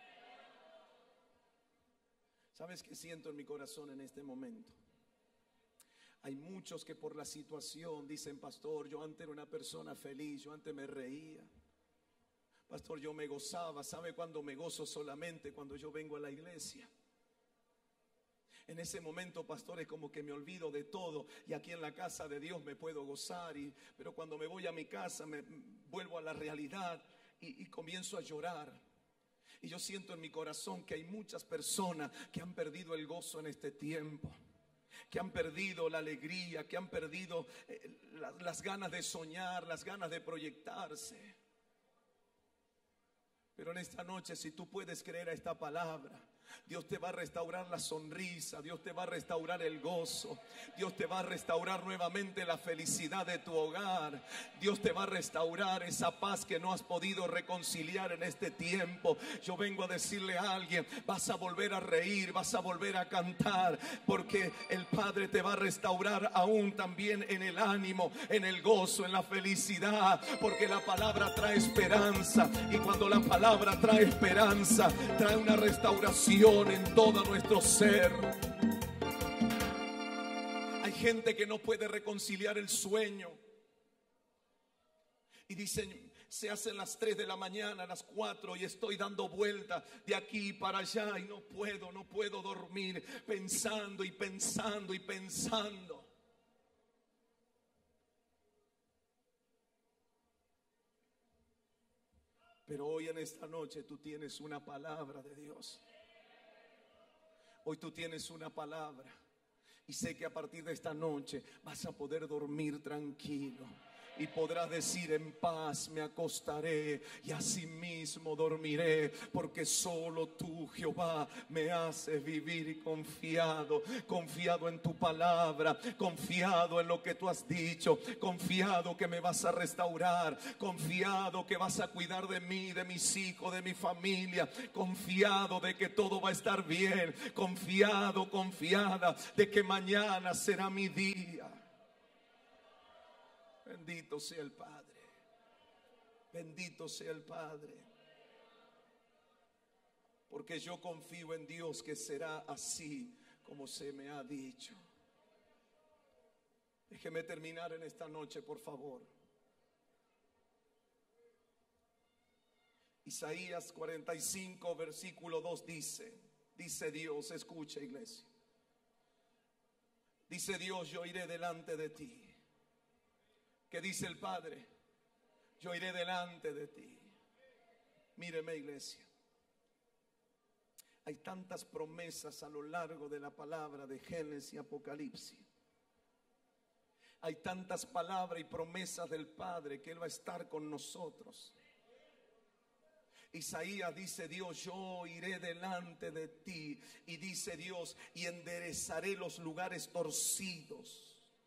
¿Sabes qué siento en mi corazón en este momento? Hay muchos que por la situación dicen: pastor, yo antes era una persona feliz, yo antes me reía. Pastor, yo me gozaba. ¿Sabe cuándo me gozo? Solamente cuando yo vengo a la iglesia. En ese momento, pastor, es como que me olvido de todo y aquí en la casa de Dios me puedo gozar. Y, pero cuando me voy a mi casa me vuelvo a la realidad y, y comienzo a llorar. Y yo siento en mi corazón que hay muchas personas que han perdido el gozo en este tiempo, que han perdido la alegría, que han perdido eh, la, las ganas de soñar, las ganas de proyectarse. Pero en esta noche, si tú puedes creer a esta palabra, Dios te va a restaurar la sonrisa, Dios te va a restaurar el gozo, Dios te va a restaurar nuevamente la felicidad de tu hogar. Dios te va a restaurar esa paz que no has podido reconciliar en este tiempo. Yo vengo a decirle a alguien: vas a volver a reír, vas a volver a cantar, porque el Padre te va a restaurar aún también en el ánimo, en el gozo, en la felicidad, porque la palabra trae esperanza. Y cuando la palabra trae esperanza, trae una restauración en todo nuestro ser. Hay gente que no puede reconciliar el sueño y dicen: se hacen las tres de la mañana, las cuatro, y estoy dando vueltas de aquí para allá y no puedo, no puedo dormir, pensando y pensando y pensando. Pero hoy en esta noche tú tienes una palabra de Dios. Hoy tú tienes una palabra. Y sé que a partir de esta noche vas a poder dormir tranquilo. Y podrás decir: en paz me acostaré y asimismo dormiré, porque solo tú, Jehová, me haces vivir confiado, confiado en tu palabra, confiado en lo que tú has dicho, confiado que me vas a restaurar, confiado que vas a cuidar de mí, de mis hijos, de mi familia, confiado de que todo va a estar bien, confiado, confiada de que mañana será mi día. Bendito sea el Padre. Bendito sea el Padre. Porque yo confío en Dios que será así como se me ha dicho. Déjeme terminar en esta noche, por favor. Isaías cuarenta y cinco, versículo dos dice, dice Dios, escucha, iglesia. Dice Dios: yo iré delante de ti. ¿Qué dice el Padre? Yo iré delante de ti. Míreme, iglesia. Hay tantas promesas a lo largo de la palabra de Génesis y Apocalipsis. Hay tantas palabras y promesas del Padre que Él va a estar con nosotros. Isaías dice: Dios, yo iré delante de ti. Y dice Dios: y enderezaré los lugares torcidos.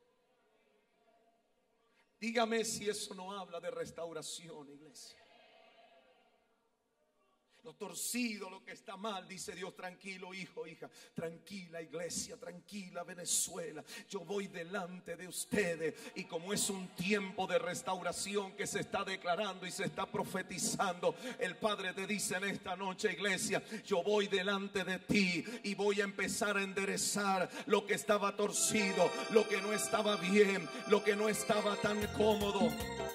Dígame si eso no habla de restauración, iglesia. Lo torcido, lo que está mal, dice Dios: tranquilo, hijo, hija, tranquila, iglesia, tranquila, Venezuela, yo voy delante de ustedes. Y como es un tiempo de restauración que se está declarando y se está profetizando, el Padre te dice en esta noche, iglesia: yo voy delante de ti y voy a empezar a enderezar lo que estaba torcido, lo que no estaba bien, lo que no estaba tan cómodo.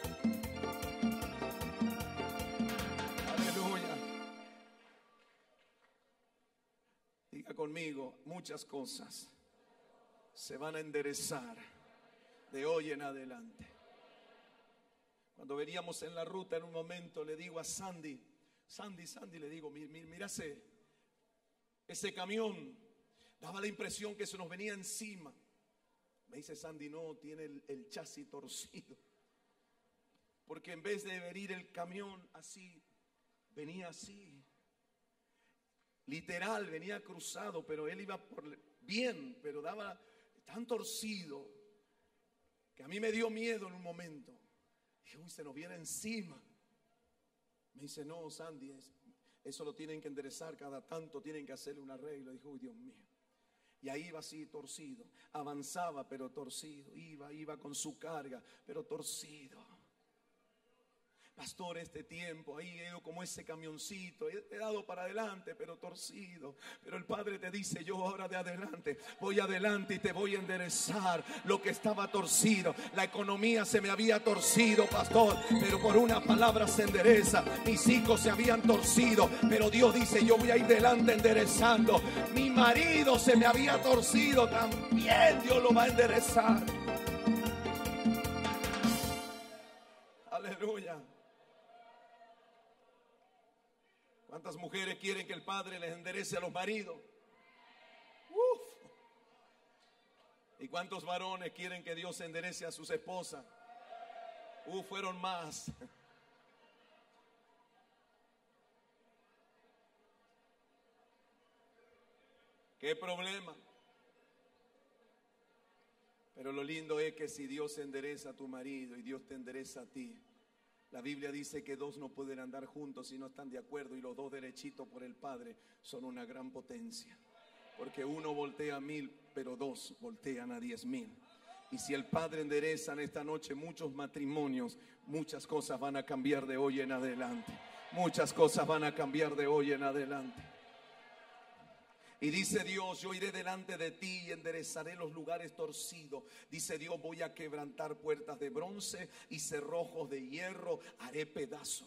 Conmigo, muchas cosas se van a enderezar de hoy en adelante. Cuando veníamos en la ruta, en un momento le digo a Sandy, Sandy, Sandy, le digo: mira ese, ese camión, daba la impresión que se nos venía encima. Me dice Sandy: no, tiene el, el chasis torcido, porque en vez de venir el camión así, venía así. Literal, venía cruzado, pero él iba por bien, pero daba tan torcido que a mí me dio miedo en un momento. Dije: uy, se nos viene encima. Me dice: no, Sandy, es, eso lo tienen que enderezar, cada tanto tienen que hacerle un arreglo. Dije: uy, Dios mío. Y ahí iba así, torcido. Avanzaba, pero torcido. Iba, iba con su carga, pero torcido. Pastor, este tiempo ahí he ido como ese camioncito, he, he dado para adelante, pero torcido. Pero el Padre te dice: yo ahora de adelante, voy adelante y te voy a enderezar lo que estaba torcido. La economía se me había torcido, pastor, pero por una palabra se endereza. Mis hijos se habían torcido, pero Dios dice: yo voy a ir delante enderezando. Mi marido se me había torcido, también Dios lo va a enderezar. Aleluya. ¿Cuántas mujeres quieren que el Padre les enderece a los maridos? Uf. ¿Y cuántos varones quieren que Dios enderece a sus esposas? Uf, fueron más. ¿Qué problema? Pero lo lindo es que si Dios endereza a tu marido y Dios te endereza a ti, la Biblia dice que dos no pueden andar juntos si no están de acuerdo, y los dos derechitos por el Padre son una gran potencia. Porque uno voltea a mil, pero dos voltean a diez mil. Y si el Padre endereza en esta noche muchos matrimonios, muchas cosas van a cambiar de hoy en adelante. Muchas cosas van a cambiar de hoy en adelante. Y dice Dios: yo iré delante de ti y enderezaré los lugares torcidos. Dice Dios: voy a quebrantar puertas de bronce y cerrojos de hierro haré pedazos.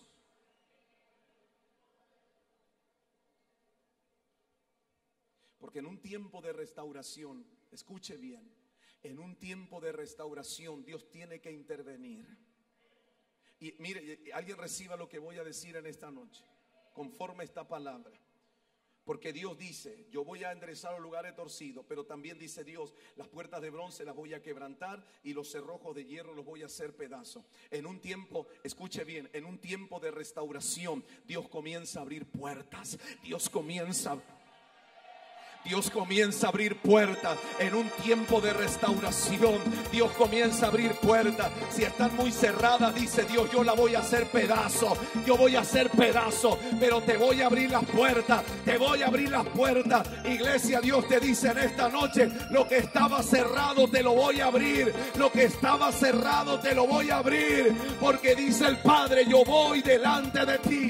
Porque en un tiempo de restauración, escuche bien, en un tiempo de restauración Dios tiene que intervenir. Y mire, alguien reciba lo que voy a decir en esta noche, conforme esta palabra. Porque Dios dice, yo voy a enderezar los lugares torcidos, pero también dice Dios, las puertas de bronce las voy a quebrantar y los cerrojos de hierro los voy a hacer pedazos. En un tiempo, escuche bien, en un tiempo de restauración, Dios comienza a abrir puertas. Dios comienza a Dios comienza a abrir puertas en un tiempo de restauración. Dios comienza a abrir puertas. Si están muy cerradas, dice Dios, yo la voy a hacer pedazo. Yo voy a hacer pedazo, pero te voy a abrir las puertas. Te voy a abrir las puertas. Iglesia, Dios te dice en esta noche, lo que estaba cerrado te lo voy a abrir. Lo que estaba cerrado te lo voy a abrir. Porque dice el Padre, yo voy delante de ti.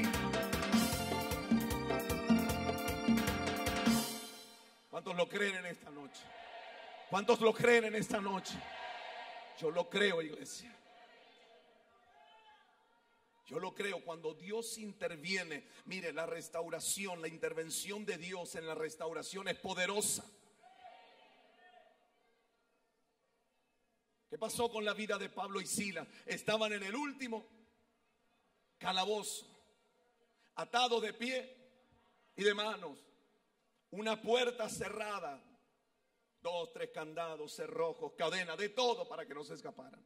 ¿Cuántos lo creen en esta noche? ¿Cuántos lo creen en esta noche? Yo lo creo, iglesia. Yo lo creo. Cuando Dios interviene, mire, la restauración, la intervención de Dios en la restauración es poderosa. ¿Qué pasó con la vida de Pablo y Silas? Estaban en el último calabozo, atados de pie y de manos. Una puerta cerrada, dos, tres candados, cerrojos, cadenas, de todo para que no se escaparan.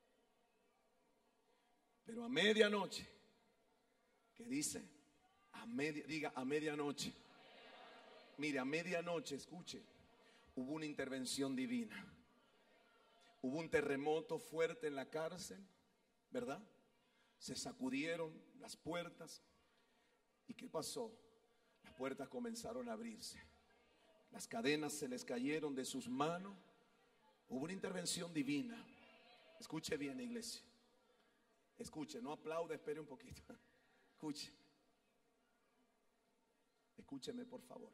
Pero a medianoche, ¿qué dice? A media, diga a medianoche. Mire, a medianoche, escuche, hubo una intervención divina. Hubo un terremoto fuerte en la cárcel, ¿verdad? Se sacudieron las puertas. ¿Y qué pasó? Las puertas comenzaron a abrirse. Las cadenas se les cayeron de sus manos. Hubo una intervención divina. Escuche bien, iglesia. Escuche, no aplaude, espere un poquito. Escuche. Escúcheme, por favor.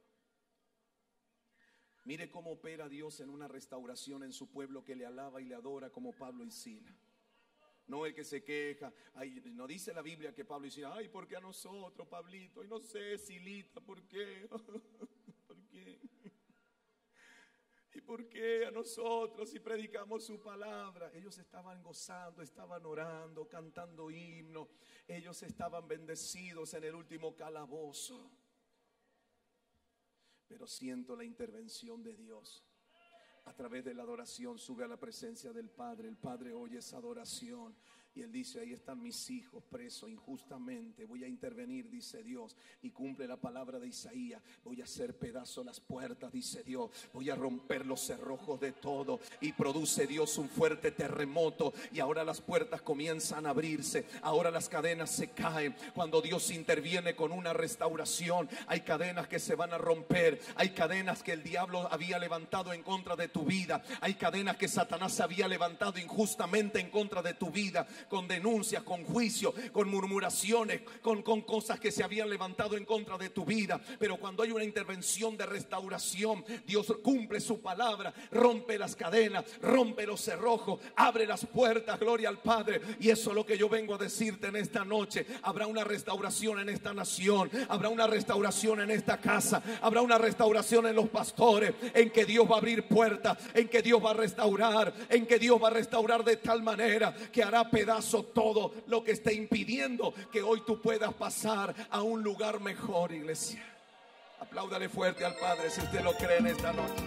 Mire cómo opera Dios en una restauración en su pueblo que le alaba y le adora, como Pablo y Silas. No el que se queja. Ay, no dice la Biblia que Pablo y Silas, ay, ¿por qué a nosotros, Pablito? Y no sé, Silita, ¿por qué? ¿Por qué? ¿Y por qué a nosotros si predicamos su palabra? Ellos estaban gozando, estaban orando, cantando himnos. Ellos estaban bendecidos en el último calabozo. Pero siento la intervención de Dios. A través de la adoración sube a la presencia del Padre. El Padre oye esa adoración y Él dice, ahí están mis hijos presos injustamente. Voy a intervenir, dice Dios, y cumple la palabra de Isaías. Voy a hacer pedazos las puertas, dice Dios. Voy a romper los cerrojos de todo. Y produce Dios un fuerte terremoto. Y ahora las puertas comienzan a abrirse. Ahora las cadenas se caen. Cuando Dios interviene con una restauración, hay cadenas que se van a romper. Hay cadenas que el diablo había levantado en contra de tu vida. Hay cadenas que Satanás había levantado injustamente en contra de tu vida, con denuncias, con juicio, con murmuraciones, con, con cosas que se habían levantado en contra de tu vida. Pero cuando hay una intervención de restauración, Dios cumple su palabra, rompe las cadenas, rompe los cerrojos, abre las puertas, gloria al Padre. Y eso es lo que yo vengo a decirte en esta noche. Habrá una restauración en esta nación, habrá una restauración en esta casa, habrá una restauración en los pastores, en que Dios va a abrir puertas, en que Dios va a restaurar, en que Dios va a restaurar de tal manera que hará pedazo todo lo que esté impidiendo que hoy tú puedas pasar a un lugar mejor, iglesia. Apláudale fuerte al Padre si usted lo cree en esta noche.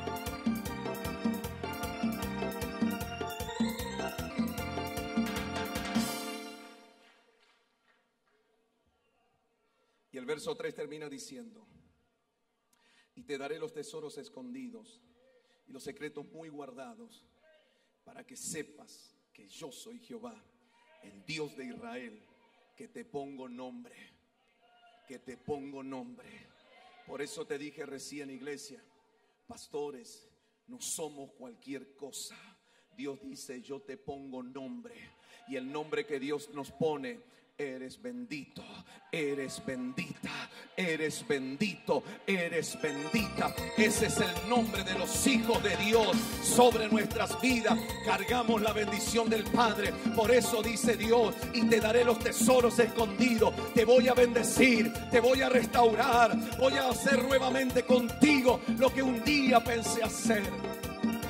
Y el verso tres termina diciendo, y te daré los tesoros escondidos y los secretos muy guardados, para que sepas que yo soy Jehová, el Dios de Israel, que te pongo nombre, que te pongo nombre. Por eso te dije recién, iglesia, pastores, no somos cualquier cosa. Dios dice, yo te pongo nombre. Y el nombre que Dios nos pone, eres bendito, eres bendita, eres bendito, eres bendita. Ese es el nombre de los hijos de Dios sobre nuestras vidas. Cargamos la bendición del Padre. Por eso dice Dios, y te daré los tesoros escondidos. Te voy a bendecir, te voy a restaurar. Voy a hacer nuevamente contigo lo que un día pensé hacer.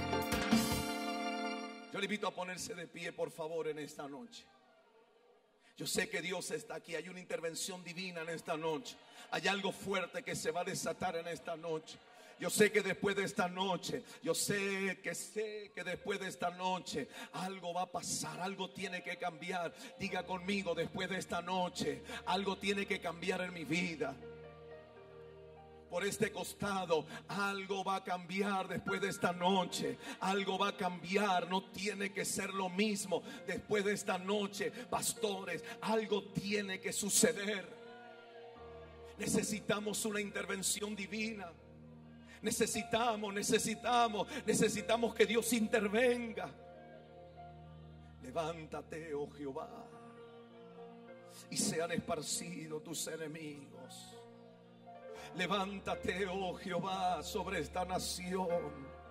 Yo le invito a ponerse de pie, por favor, en esta noche. Yo sé que Dios está aquí. Hay una intervención divina en esta noche. Hay algo fuerte que se va a desatar en esta noche. Yo sé que después de esta noche, yo sé que sé que después de esta noche algo va a pasar, algo tiene que cambiar. Diga conmigo, después de esta noche algo tiene que cambiar en mi vida. Por este costado, algo va a cambiar después de esta noche. Algo va a cambiar, no tiene que ser lo mismo después de esta noche. Pastores, algo tiene que suceder. Necesitamos una intervención divina. Necesitamos, necesitamos, necesitamos que Dios intervenga. Levántate, oh Jehová, y sean esparcidos tus enemigos. Levántate, oh Jehová, sobre esta nación.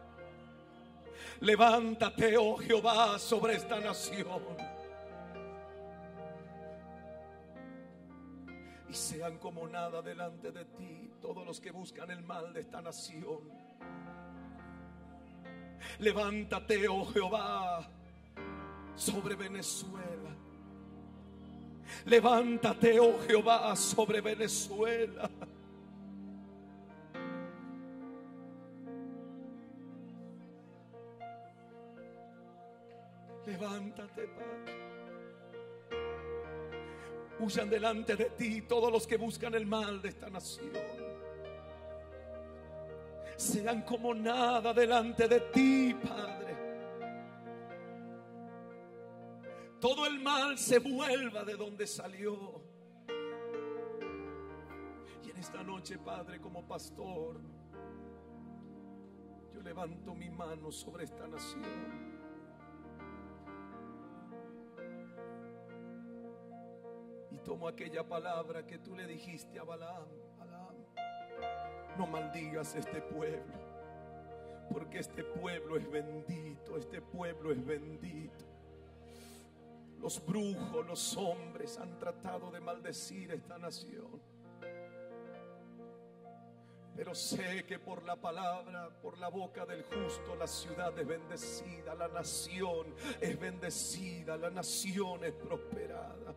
Levántate, oh Jehová, sobre esta nación. Y sean como nada delante de ti todos los que buscan el mal de esta nación. Levántate, oh Jehová, sobre Venezuela. Levántate, oh Jehová, sobre Venezuela. Levántate, Padre. Huyan delante de ti todos los que buscan el mal de esta nación. Sean como nada delante de ti, Padre. Todo el mal se vuelva de donde salió. Y en esta noche, Padre, como pastor, yo levanto mi mano sobre esta nación. Y tomo aquella palabra que tú le dijiste a Balaam: Balaam, no maldigas este pueblo, porque este pueblo es bendito, este pueblo es bendito. Los brujos, los hombres han tratado de maldecir esta nación, pero sé que por la palabra, por la boca del justo, la ciudad es bendecida, la nación es bendecida, la nación es prosperada.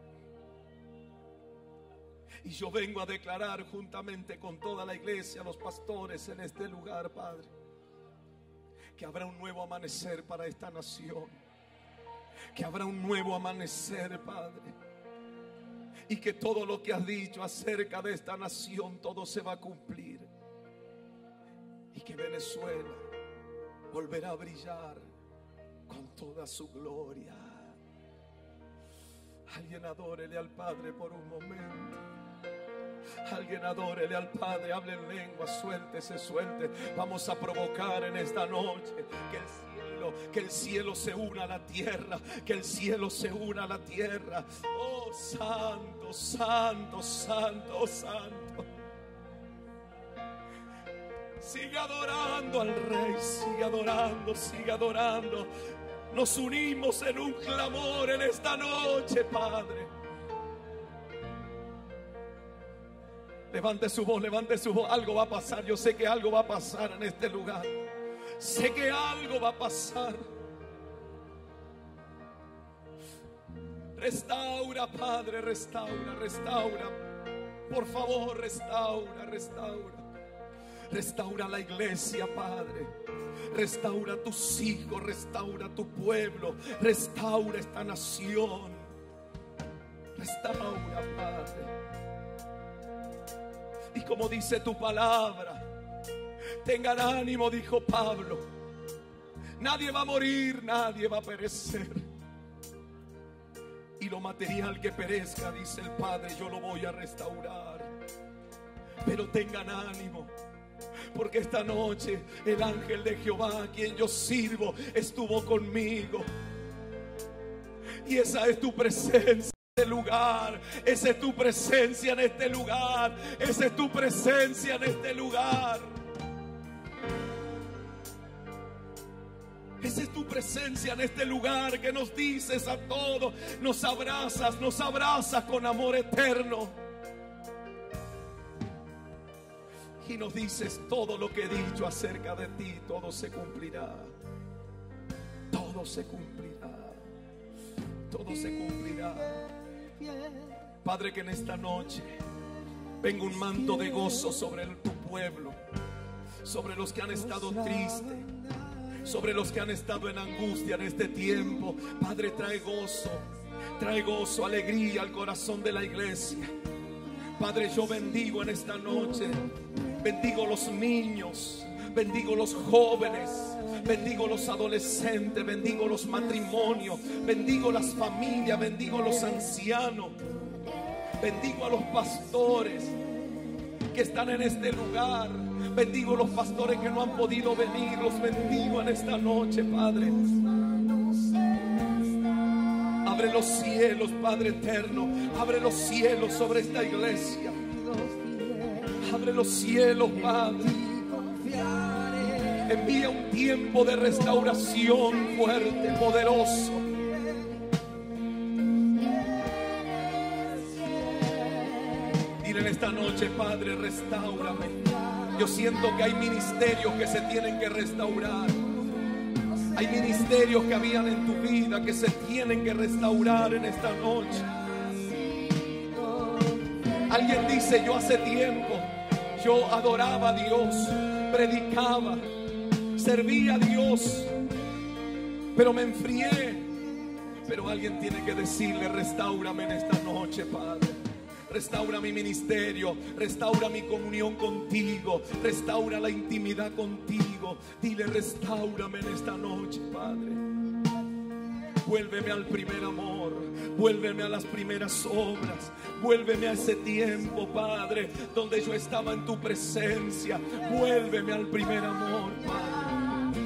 Y yo vengo a declarar juntamente con toda la iglesia, los pastores en este lugar, Padre, que habrá un nuevo amanecer para esta nación. Que habrá un nuevo amanecer, Padre. Y que todo lo que has dicho acerca de esta nación, todo se va a cumplir. Y que Venezuela volverá a brillar con toda su gloria. Alguien adórele al Padre por un momento. Alguien adórele al Padre, hable en lengua, suéltese, suelte. Vamos a provocar en esta noche que el cielo, que el cielo se una a la tierra, que el cielo se una a la tierra. Oh, santo, santo, santo, santo. Sigue adorando al Rey, sigue adorando, sigue adorando. Nos unimos en un clamor en esta noche, Padre. Levante su voz, levante su voz. Algo va a pasar. Yo sé que algo va a pasar en este lugar. Sé que algo va a pasar. Restaura, Padre, restaura, restaura. Por favor, restaura, restaura. Restaura la iglesia, Padre. Restaura tus hijos, restaura tu pueblo. Restaura esta nación. Restaura, Padre. Y como dice tu palabra, tengan ánimo, dijo Pablo. Nadie va a morir, nadie va a perecer. Y lo material que perezca, dice el Padre, yo lo voy a restaurar. Pero tengan ánimo, porque esta noche el ángel de Jehová, a quien yo sirvo, estuvo conmigo. Y esa es tu presencia. Este lugar, esa es tu presencia en este lugar, esa es tu presencia en este lugar, esa es tu presencia en este lugar que nos dices a todos, nos abrazas, nos abrazas con amor eterno y nos dices todo lo que he dicho acerca de ti, todo se cumplirá, todo se cumplirá, todo se cumplirá. Padre, que en esta noche venga un manto de gozo sobre tu pueblo, sobre los que han estado tristes, sobre los que han estado en angustia en este tiempo. Padre, trae gozo, trae gozo, alegría al corazón de la iglesia. Padre, yo bendigo en esta noche, bendigo los niños, bendigo los jóvenes, bendigo los adolescentes, bendigo los matrimonios, bendigo las familias, bendigo los ancianos, bendigo a los pastores que están en este lugar, bendigo los pastores que no han podido venir, los bendigo en esta noche, Padre. Abre los cielos, Padre eterno, abre los cielos sobre esta iglesia, abre los cielos, Padre. Envía un tiempo de restauración fuerte, poderoso. Dile en esta noche, Padre, restáurame. Yo siento que hay ministerios que se tienen que restaurar. Hay ministerios que habían en tu vida que se tienen que restaurar en esta noche. Alguien dice: yo hace tiempo yo adoraba a Dios, predicaba, servía a Dios, pero me enfrié. Pero alguien tiene que decirle: restáurame en esta noche, Padre. Restaura mi ministerio, restaura mi comunión contigo, restaura la intimidad contigo. Dile: restáurame en esta noche, Padre. Vuélveme al primer amor, vuélveme a las primeras obras, vuélveme a ese tiempo, Padre, donde yo estaba en tu presencia. Vuélveme al primer amor, Padre.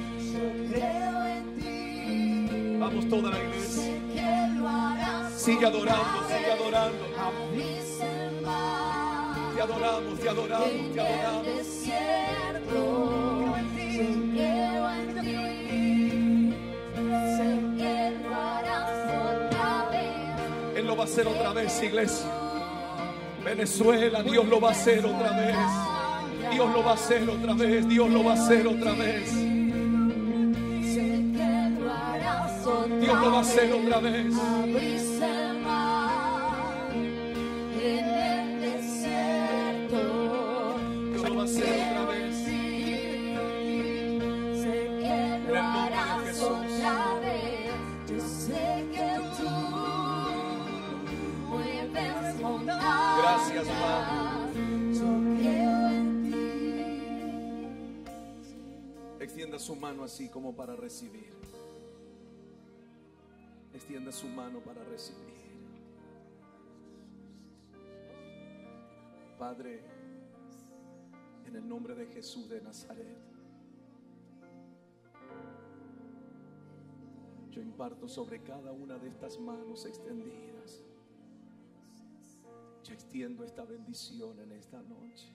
Vamos toda la iglesia. Sigue adorando, sigue adorando. Te adoramos, te adoramos, te adoramos. Él lo va a hacer otra vez, iglesia. Venezuela, Dios lo va a hacer otra vez. Dios lo va a hacer otra vez. Dios lo va a hacer otra vez. Dios lo va a hacer otra vez. Dios lo va a hacer otra vez. En el nombre de Jesús. Gracias, Padre. Extienda su mano así como para recibir. Extienda su mano para recibir. Padre, en el nombre de Jesús de Nazaret, yo imparto sobre cada una de estas manos extendidas. Yo extiendo esta bendición en esta noche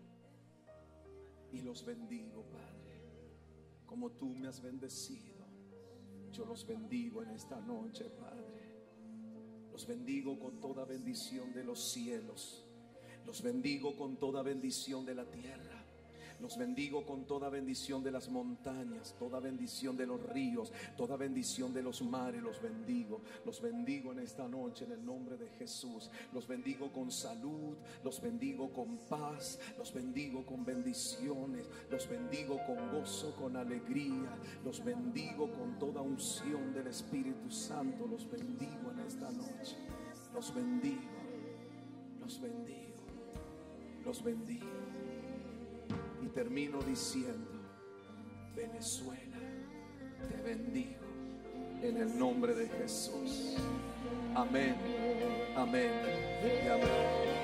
y los bendigo, Padre, como tú me has bendecido. Yo los bendigo en esta noche, Padre. Los bendigo con toda bendición de los cielos. Los bendigo con toda bendición de la tierra. Los bendigo con toda bendición de las montañas, toda bendición de los ríos, toda bendición de los mares. Los bendigo, los bendigo en esta noche en el nombre de Jesús. Los bendigo con salud, los bendigo con paz, los bendigo con bendiciones, los bendigo con gozo, con alegría. Los bendigo con toda unción del Espíritu Santo. Los bendigo en esta noche. Los bendigo, los bendigo, los bendigo. Y termino diciendo: Venezuela, te bendigo en el nombre de Jesús. Amén, amén y amén.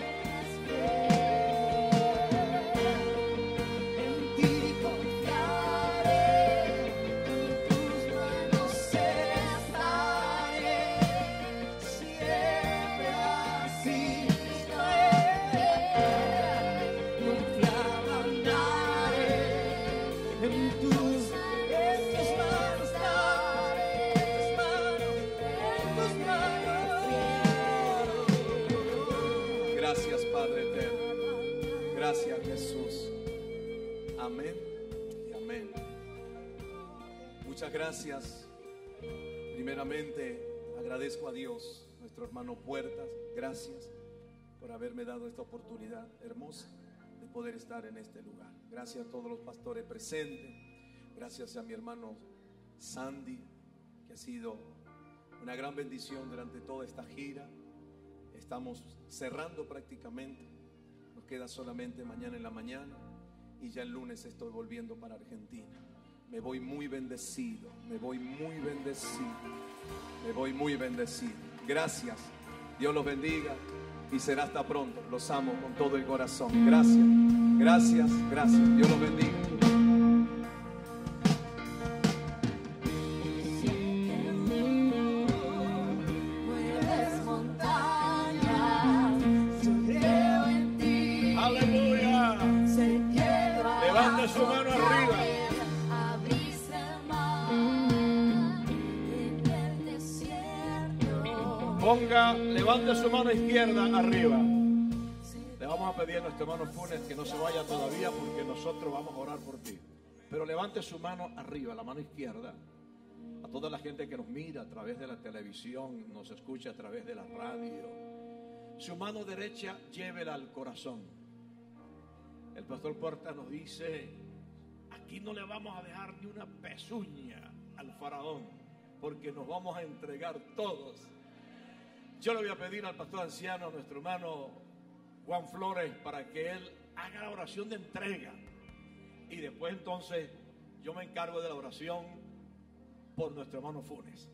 Gracias, Padre eterno. Gracias, Jesús. Amén y amén. Muchas gracias. Primeramente, agradezco a Dios nuestro hermano Puertas, gracias por haberme dado esta oportunidad hermosa de poder estar en este lugar. Gracias a todos los pastores presentes, gracias a mi hermano Sandy, que ha sido una gran bendición durante toda esta gira. Estamos cerrando prácticamente, nos queda solamente mañana en la mañana y ya el lunes estoy volviendo para Argentina. Me voy muy bendecido, me voy muy bendecido, me voy muy bendecido. Gracias, Dios los bendiga y será hasta pronto. Los amo con todo el corazón. Gracias, gracias, gracias. Dios los bendiga. Su mano arriba. Ponga, levante su mano izquierda arriba. Le vamos a pedir a nuestro hermano Funes que no se vaya todavía porque nosotros vamos a orar por ti. Pero levante su mano arriba, la mano izquierda. A toda la gente que nos mira a través de la televisión, nos escucha a través de la radio. Su mano derecha llévela al corazón. El pastor Puerta nos dice: aquí no le vamos a dejar ni una pezuña al faraón, porque nos vamos a entregar todos. Yo le voy a pedir al pastor anciano, a nuestro hermano Juan Flores, para que él haga la oración de entrega. Y después entonces yo me encargo de la oración por nuestro hermano Funes.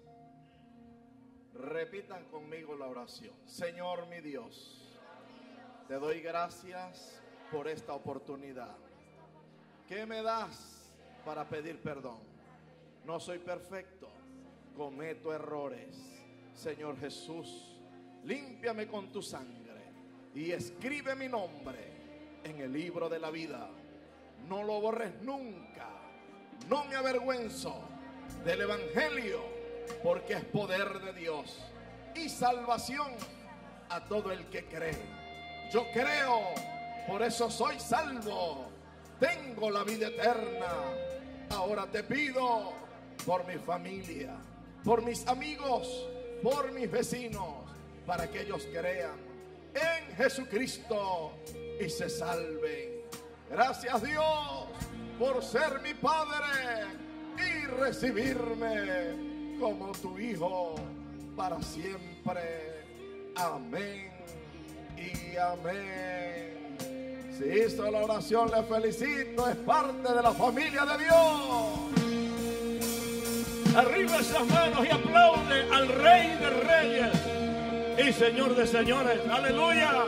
Repitan conmigo la oración. Señor mi Dios, te doy gracias por esta oportunidad que me das para pedir perdón. No soy perfecto, cometo errores. Señor Jesús, límpiame con tu sangre y escribe mi nombre en el libro de la vida. No lo borres nunca. No me avergüenzo del evangelio, porque es poder de Dios y salvación a todo el que cree. Yo creo, por eso soy salvo. Tengo la vida eterna. Ahora te pido por mi familia, por mis amigos, por mis vecinos, para que ellos crean en Jesucristo y se salven. Gracias, Dios, por ser mi Padre y recibirme como tu Hijo para siempre. Amén y amén. Si hizo la oración, le felicito, es parte de la familia de Dios. Arriba esas manos y aplaude al Rey de Reyes y Señor de Señores. Aleluya.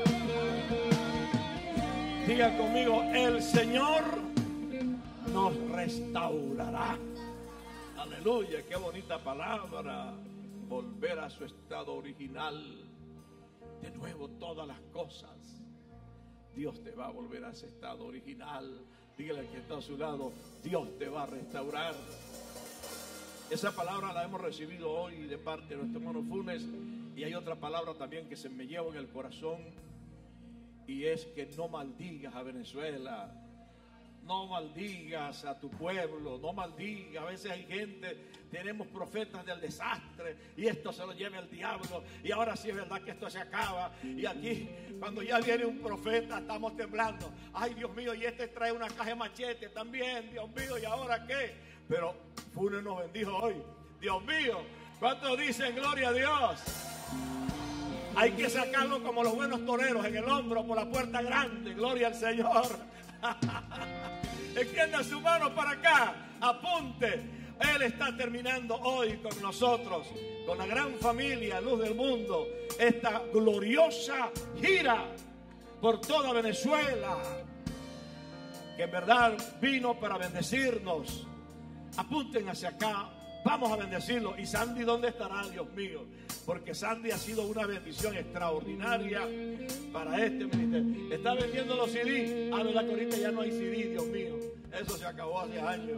Diga conmigo: el Señor nos restaurará. Aleluya, qué bonita palabra. Volver a su estado original. De nuevo todas las cosas. Dios te va a volver a ese estado original. Dígale al que está a su lado: Dios te va a restaurar. Esa palabra la hemos recibido hoy de parte de nuestro hermano Funes. Y hay otra palabra también que se me lleva en el corazón, y es que no maldigas a Venezuela. No maldigas a tu pueblo, no maldigas. A veces hay gente, tenemos profetas del desastre y esto se lo lleva el diablo. Y ahora sí es verdad que esto se acaba. Y aquí, cuando ya viene un profeta, estamos temblando. Ay, Dios mío, y este trae una caja de machete también. Dios mío, ¿y ahora qué? Pero Funes nos bendijo hoy. Dios mío, ¿cuántos dicen gloria a Dios? Hay que sacarlo como los buenos toreros en el hombro por la puerta grande. Gloria al Señor. Extienda su mano para acá, apunte. Él está terminando hoy con nosotros, con la gran familia Luz del Mundo, esta gloriosa gira por toda Venezuela, que en verdad vino para bendecirnos. Apunten hacia acá, vamos a bendecirlo. ¿Y Sandy dónde estará, Dios mío? Porque Sandy ha sido una bendición extraordinaria para este ministerio. Está vendiendo los C D. Ah, verdad que ahorita ya no hay C D, Dios mío. Eso se acabó hace años.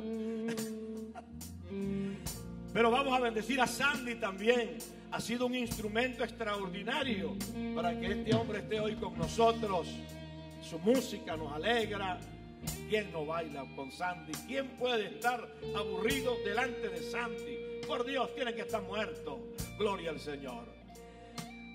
Pero vamos a bendecir a Sandy también. Ha sido un instrumento extraordinario para que este hombre esté hoy con nosotros. Su música nos alegra. ¿Quién no baila con Sandy? ¿Quién puede estar aburrido delante de Sandy? Por Dios, tiene que estar muerto. Gloria al Señor.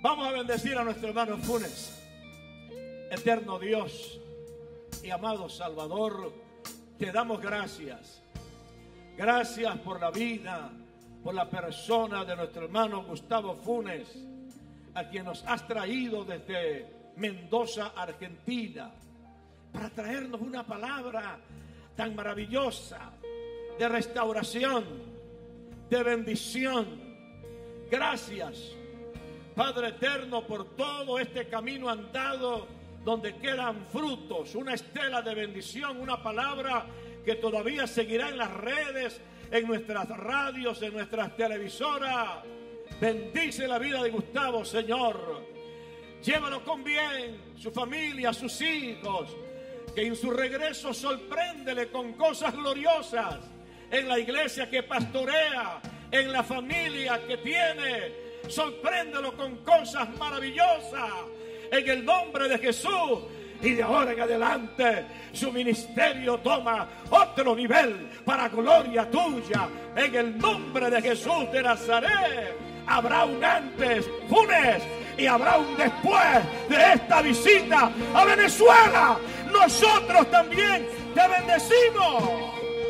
Vamos a bendecir a nuestro hermano Funes. Eterno Dios y amado Salvador, te damos gracias. Gracias por la vida, por la persona de nuestro hermano Gustavo Funes, a quien nos has traído desde Mendoza, Argentina, para traernos una palabra tan maravillosa de restauración, de bendición. Gracias, Padre eterno, por todo este camino andado donde quedan frutos, una estela de bendición, una palabra que todavía seguirá en las redes, en nuestras radios, en nuestras televisoras. Bendice la vida de Gustavo, Señor. Llévalo con bien, su familia, sus hijos, que en su regreso sorpréndele con cosas gloriosas en la iglesia que pastorea, en la familia que tiene. Sorpréndelo con cosas maravillosas en el nombre de Jesús. Y de ahora en adelante su ministerio toma otro nivel para gloria tuya. En el nombre de Jesús de Nazaret habrá un antes, Funes, y habrá un después de esta visita a Venezuela. Nosotros también te bendecimos.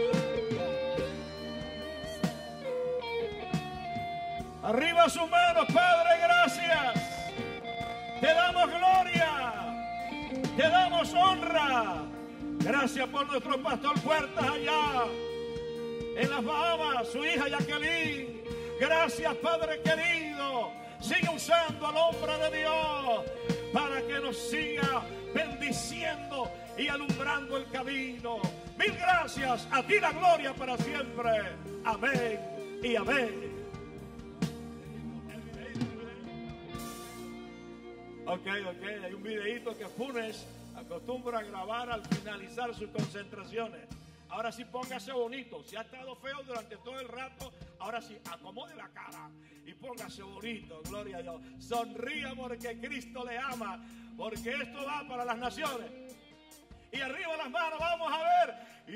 Arriba sus manos, Padre, gracias. Te damos gloria, te damos honra. Gracias por nuestro pastor Puertas allá en las Bahamas, su hija Jacqueline. Gracias, Padre querido. Sigue usando al hombre de Dios para que nos siga bendiciendo y alumbrando el camino. Mil gracias, a ti la gloria para siempre. Amén y amén. Ok, ok, hay un videíto que Funes acostumbra a grabar al finalizar sus concentraciones. Ahora sí póngase bonito. Si ha estado feo durante todo el rato, ahora sí acomode la cara y póngase bonito. Gloria a Dios. Sonría porque Cristo le ama, porque esto va para las naciones. Y arriba las manos, vamos a ver.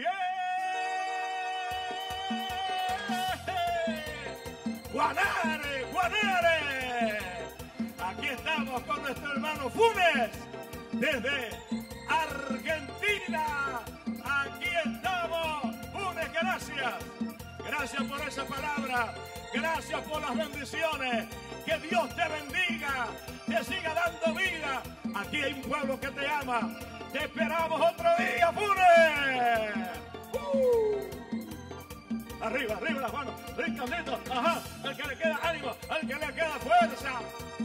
¡Yeah! ¡Guanare! ¡Guanare! Aquí estamos con nuestro hermano Funes desde Argentina. Aquí estamos. Funes, gracias. Gracias por esa palabra. Gracias por las bendiciones. Que Dios te bendiga. Te siga dando vida. Aquí hay un pueblo que te ama. Te esperamos otro día, Funes. Uh. Arriba, arriba las manos. Brincando. Ajá. Al que le queda ánimo. Al que le queda fuerza.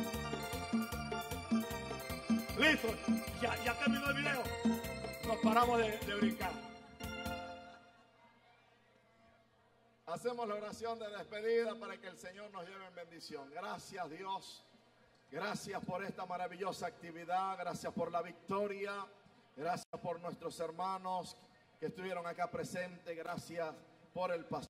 Listo, ya, ya terminó el video. Nos paramos de, de brincar. Hacemos la oración de despedida para que el Señor nos lleve en bendición. Gracias, Dios. Gracias por esta maravillosa actividad. Gracias por la victoria. Gracias por nuestros hermanos que estuvieron acá presentes. Gracias por el pastor.